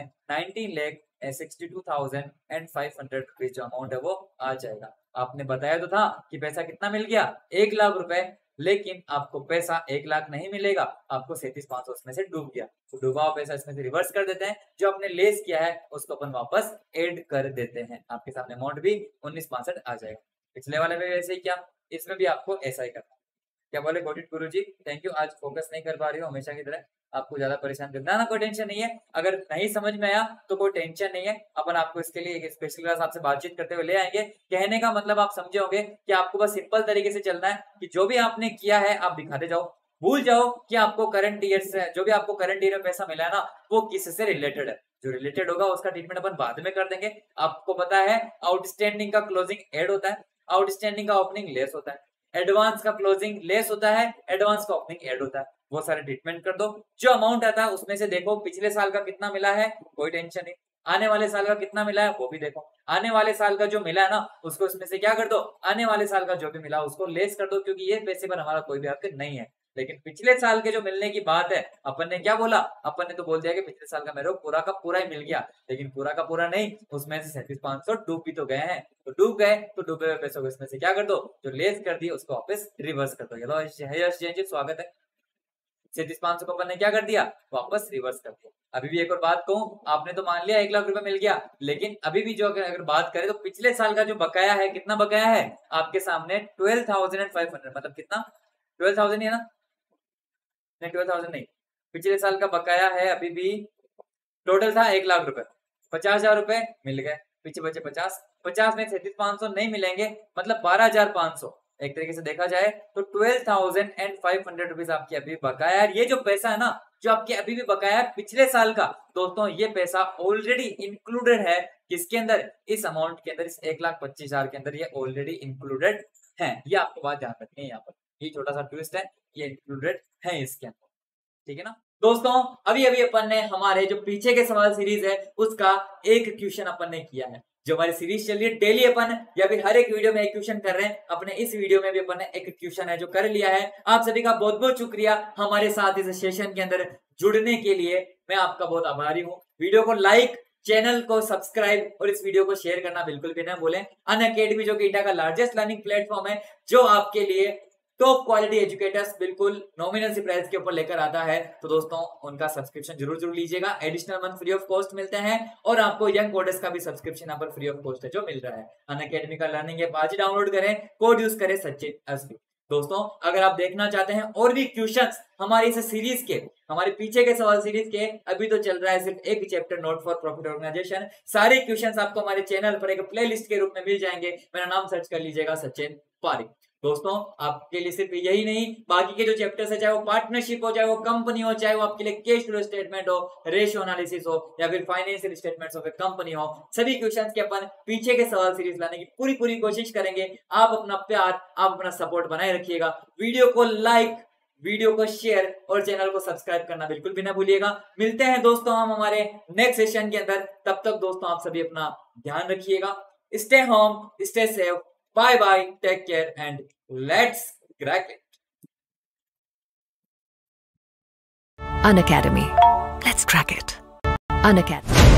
19,62,500 रुपीज जो अमाउंट है वो आ जाएगा। आपने बताया तो था कि पैसा कितना मिल गया, 1 लाख रुपए, लेकिन आपको पैसा 1 लाख नहीं मिलेगा, आपको 37,500 इसमें से डूब गया, तो डूबा हुआ पैसा इसमें से रिवर्स कर देते हैं, जो आपने लेस किया है उसको अपन वापस ऐड कर देते हैं, आपके सामने अमाउंट भी 1962 आ जाएगा। पिछले वाले में वैसे ही क्या, इसमें भी आपको ऐसा ही करना। क्या बोले got it guruji, thank you. आज फोकस नहीं कर पा रही हूँ हमेशा की तरह, आपको ज्यादा परेशान करना ना, कोई टेंशन नहीं है, अगर नहीं समझ में आया तो कोई टेंशन नहीं है, अपन आपको इसके लिए एक स्पेशल क्लास आपसे बातचीत करते हुए ले आएंगे। कहने का मतलब आप समझे होंगे कि आपको बस सिंपल तरीके से चलना है कि जो भी आपने किया है आप दिखाते जाओ, भूल जाओ कि आपको करंट ईयर से, जो भी आपको करंट ईयर में पैसा मिला है ना, वो किससे रिलेटेड है, जो रिलेटेड होगा उसका ट्रीटमेंट अपन बाद में कर देंगे। आपको पता है आउटस्टैंडिंग का क्लोजिंग ऐड होता है, आउटस्टैंडिंग का ओपनिंग लेस होता है, एडवांस का क्लोजिंग लेस होता है, एडवांस का ओपनिंग ऐड होता है, वो सारे ट्रीटमेंट कर दो। जो अमाउंट आता है उसमें से देखो पिछले साल का कितना मिला है, कोई टेंशन नहीं, आने वाले साल का कितना मिला है वो भी देखो, आने वाले साल का जो मिला है ना उसको उसमें से क्या कर दो, आने वाले साल का जो भी मिला उसको लेस कर दो, क्योंकि ये पैसे पर हमारा कोई भी हक नहीं है। लेकिन पिछले साल के जो मिलने की बात है, अपन ने क्या बोला, अपन ने तो बोल दिया कि पिछले साल का मेरे को पूरा का पूरा ही मिल गया, लेकिन पूरा का पूरा नहीं, उसमें से 37,500 डूब भी तो गए हैं, तो डूब गए तो डूबे हुए पैसों को इसमें से क्या कर दो, जो लेस कर दिए उसको वापस रिवर्स कर दो। चलो यश जैन जी स्वागत है। 37,500 को अपन ने क्या कर दिया, वापस रिवर्स कर दिया। अभी भी एक और बात कहूं, आपने तो मान लिया 1 लाख रुपए मिल गया, लेकिन अभी भी जो अगर बात करें तो पिछले साल का जो बकाया है, कितना बकाया है आपके सामने 12,500, मतलब कितना 12,000 ही है ना, नहीं 12,000 नहीं, पिछले साल का बकाया है अभी भी, टोटल था 1 लाख रुपए, 50,000 रुपए मिल गए, पीछे बचे 50 में 37,500 नहीं मिलेंगे, मतलब 12,500, एक तरीके से देखा जाए तो 12,500 रुपीज आपकी अभी बकाया है। ये जो पैसा है ना, जो आपके अभी भी बकाया है पिछले साल का, दोस्तों ये पैसा ऑलरेडी इंक्लूडेड है किसके अंदर, इस अमाउंट के अंदर, इस 1,25,000 के अंदर ये ऑलरेडी इंक्लूडेड है। ये आपको बात ध्यान रखनी है, यहाँ पर ये छोटा सा ट्विस्ट है, ये इंक्लूडेड है इसके अंदर, ठीक है ना दोस्तों। अभी अभी अपन ने हमारे जो पीछे के सवाल सीरीज है उसका एक क्वेश्चन अपन ने किया है, जो हमारी सीरीज चल रही है डेली अपन या फिर हर एक वीडियो में एक क्वेश्चन कर रहे हैं, अपने इस वीडियो में भी अपन ने एक क्वेश्चन है जो कर लिया है। आप सभी का बहुत बहुत शुक्रिया हमारे साथ इस सेशन के अंदर जुड़ने के लिए, मैं आपका बहुत आभारी हूँ। वीडियो को लाइक, चैनल को सब्सक्राइब और इस वीडियो को शेयर करना बिल्कुल भी ना भूलें। अनअकैडमी जो कि इंडिया का लार्जेस्ट लर्निंग प्लेटफॉर्म है, जो आपके लिए टॉप क्वालिटी एजुकेटर्स बिल्कुल नॉमिनल सी प्राइस के ऊपर लेकर आता है, तो दोस्तों उनका सब्सक्रिप्शन जरूर लीजिएगा। Additional month free of cost मिलते हैं, और आपको यंग कोडर्स का भी सब्सक्रिप्शन यहाँ पर फ्री ऑफ कॉस्ट है जो मिल रहा है। अनअकैडमी का लर्निंग ऐप आज ही डाउनलोड करें, कोड यूज करें सचिन असली। दोस्तों अगर आप देखना चाहते हैं और भी क्वेश्चंस हमारी इस सीरीज के, हमारे पीछे के सवाल सीरीज के, अभी तो चल रहा है सिर्फ एक chapter not for profit organisation, सारे क्वेश्चंस आपको हमारे चैनल पर एक प्लेलिस्ट के रूप में मिल जाएंगे। मेरा नाम सर्च कर लीजिएगा सचिन पारिक। दोस्तों आपके लिए सिर्फ यही नहीं, बाकी के जो चैप्टर्स है, चाहे वो पार्टनरशिप हो, चाहे वो कंपनी हो, चाहे वो आपके लिए कैश फ्लो स्टेटमेंट हो, रेशियो एनालिसिस हो, या फिर financial statements of a company हो, सभी क्वेश्चंस के अपन पीछे के सवाल सीरीज लाने की पूरी कोशिश करेंगे। आप अपना प्यार, आप अपना सपोर्ट बनाए रखिएगा। वीडियो को लाइक, वीडियो को शेयर और चैनल को सब्सक्राइब करना बिल्कुल भी ना भूलिएगा। मिलते हैं दोस्तों हम हमारे नेक्स्ट सेशन के अंदर, तब तक दोस्तों आप सभी अपना ध्यान रखिएगा। Stay home, stay safe, bye bye, take care and let's crack it. Unacademy. Let's crack it. Unacademy.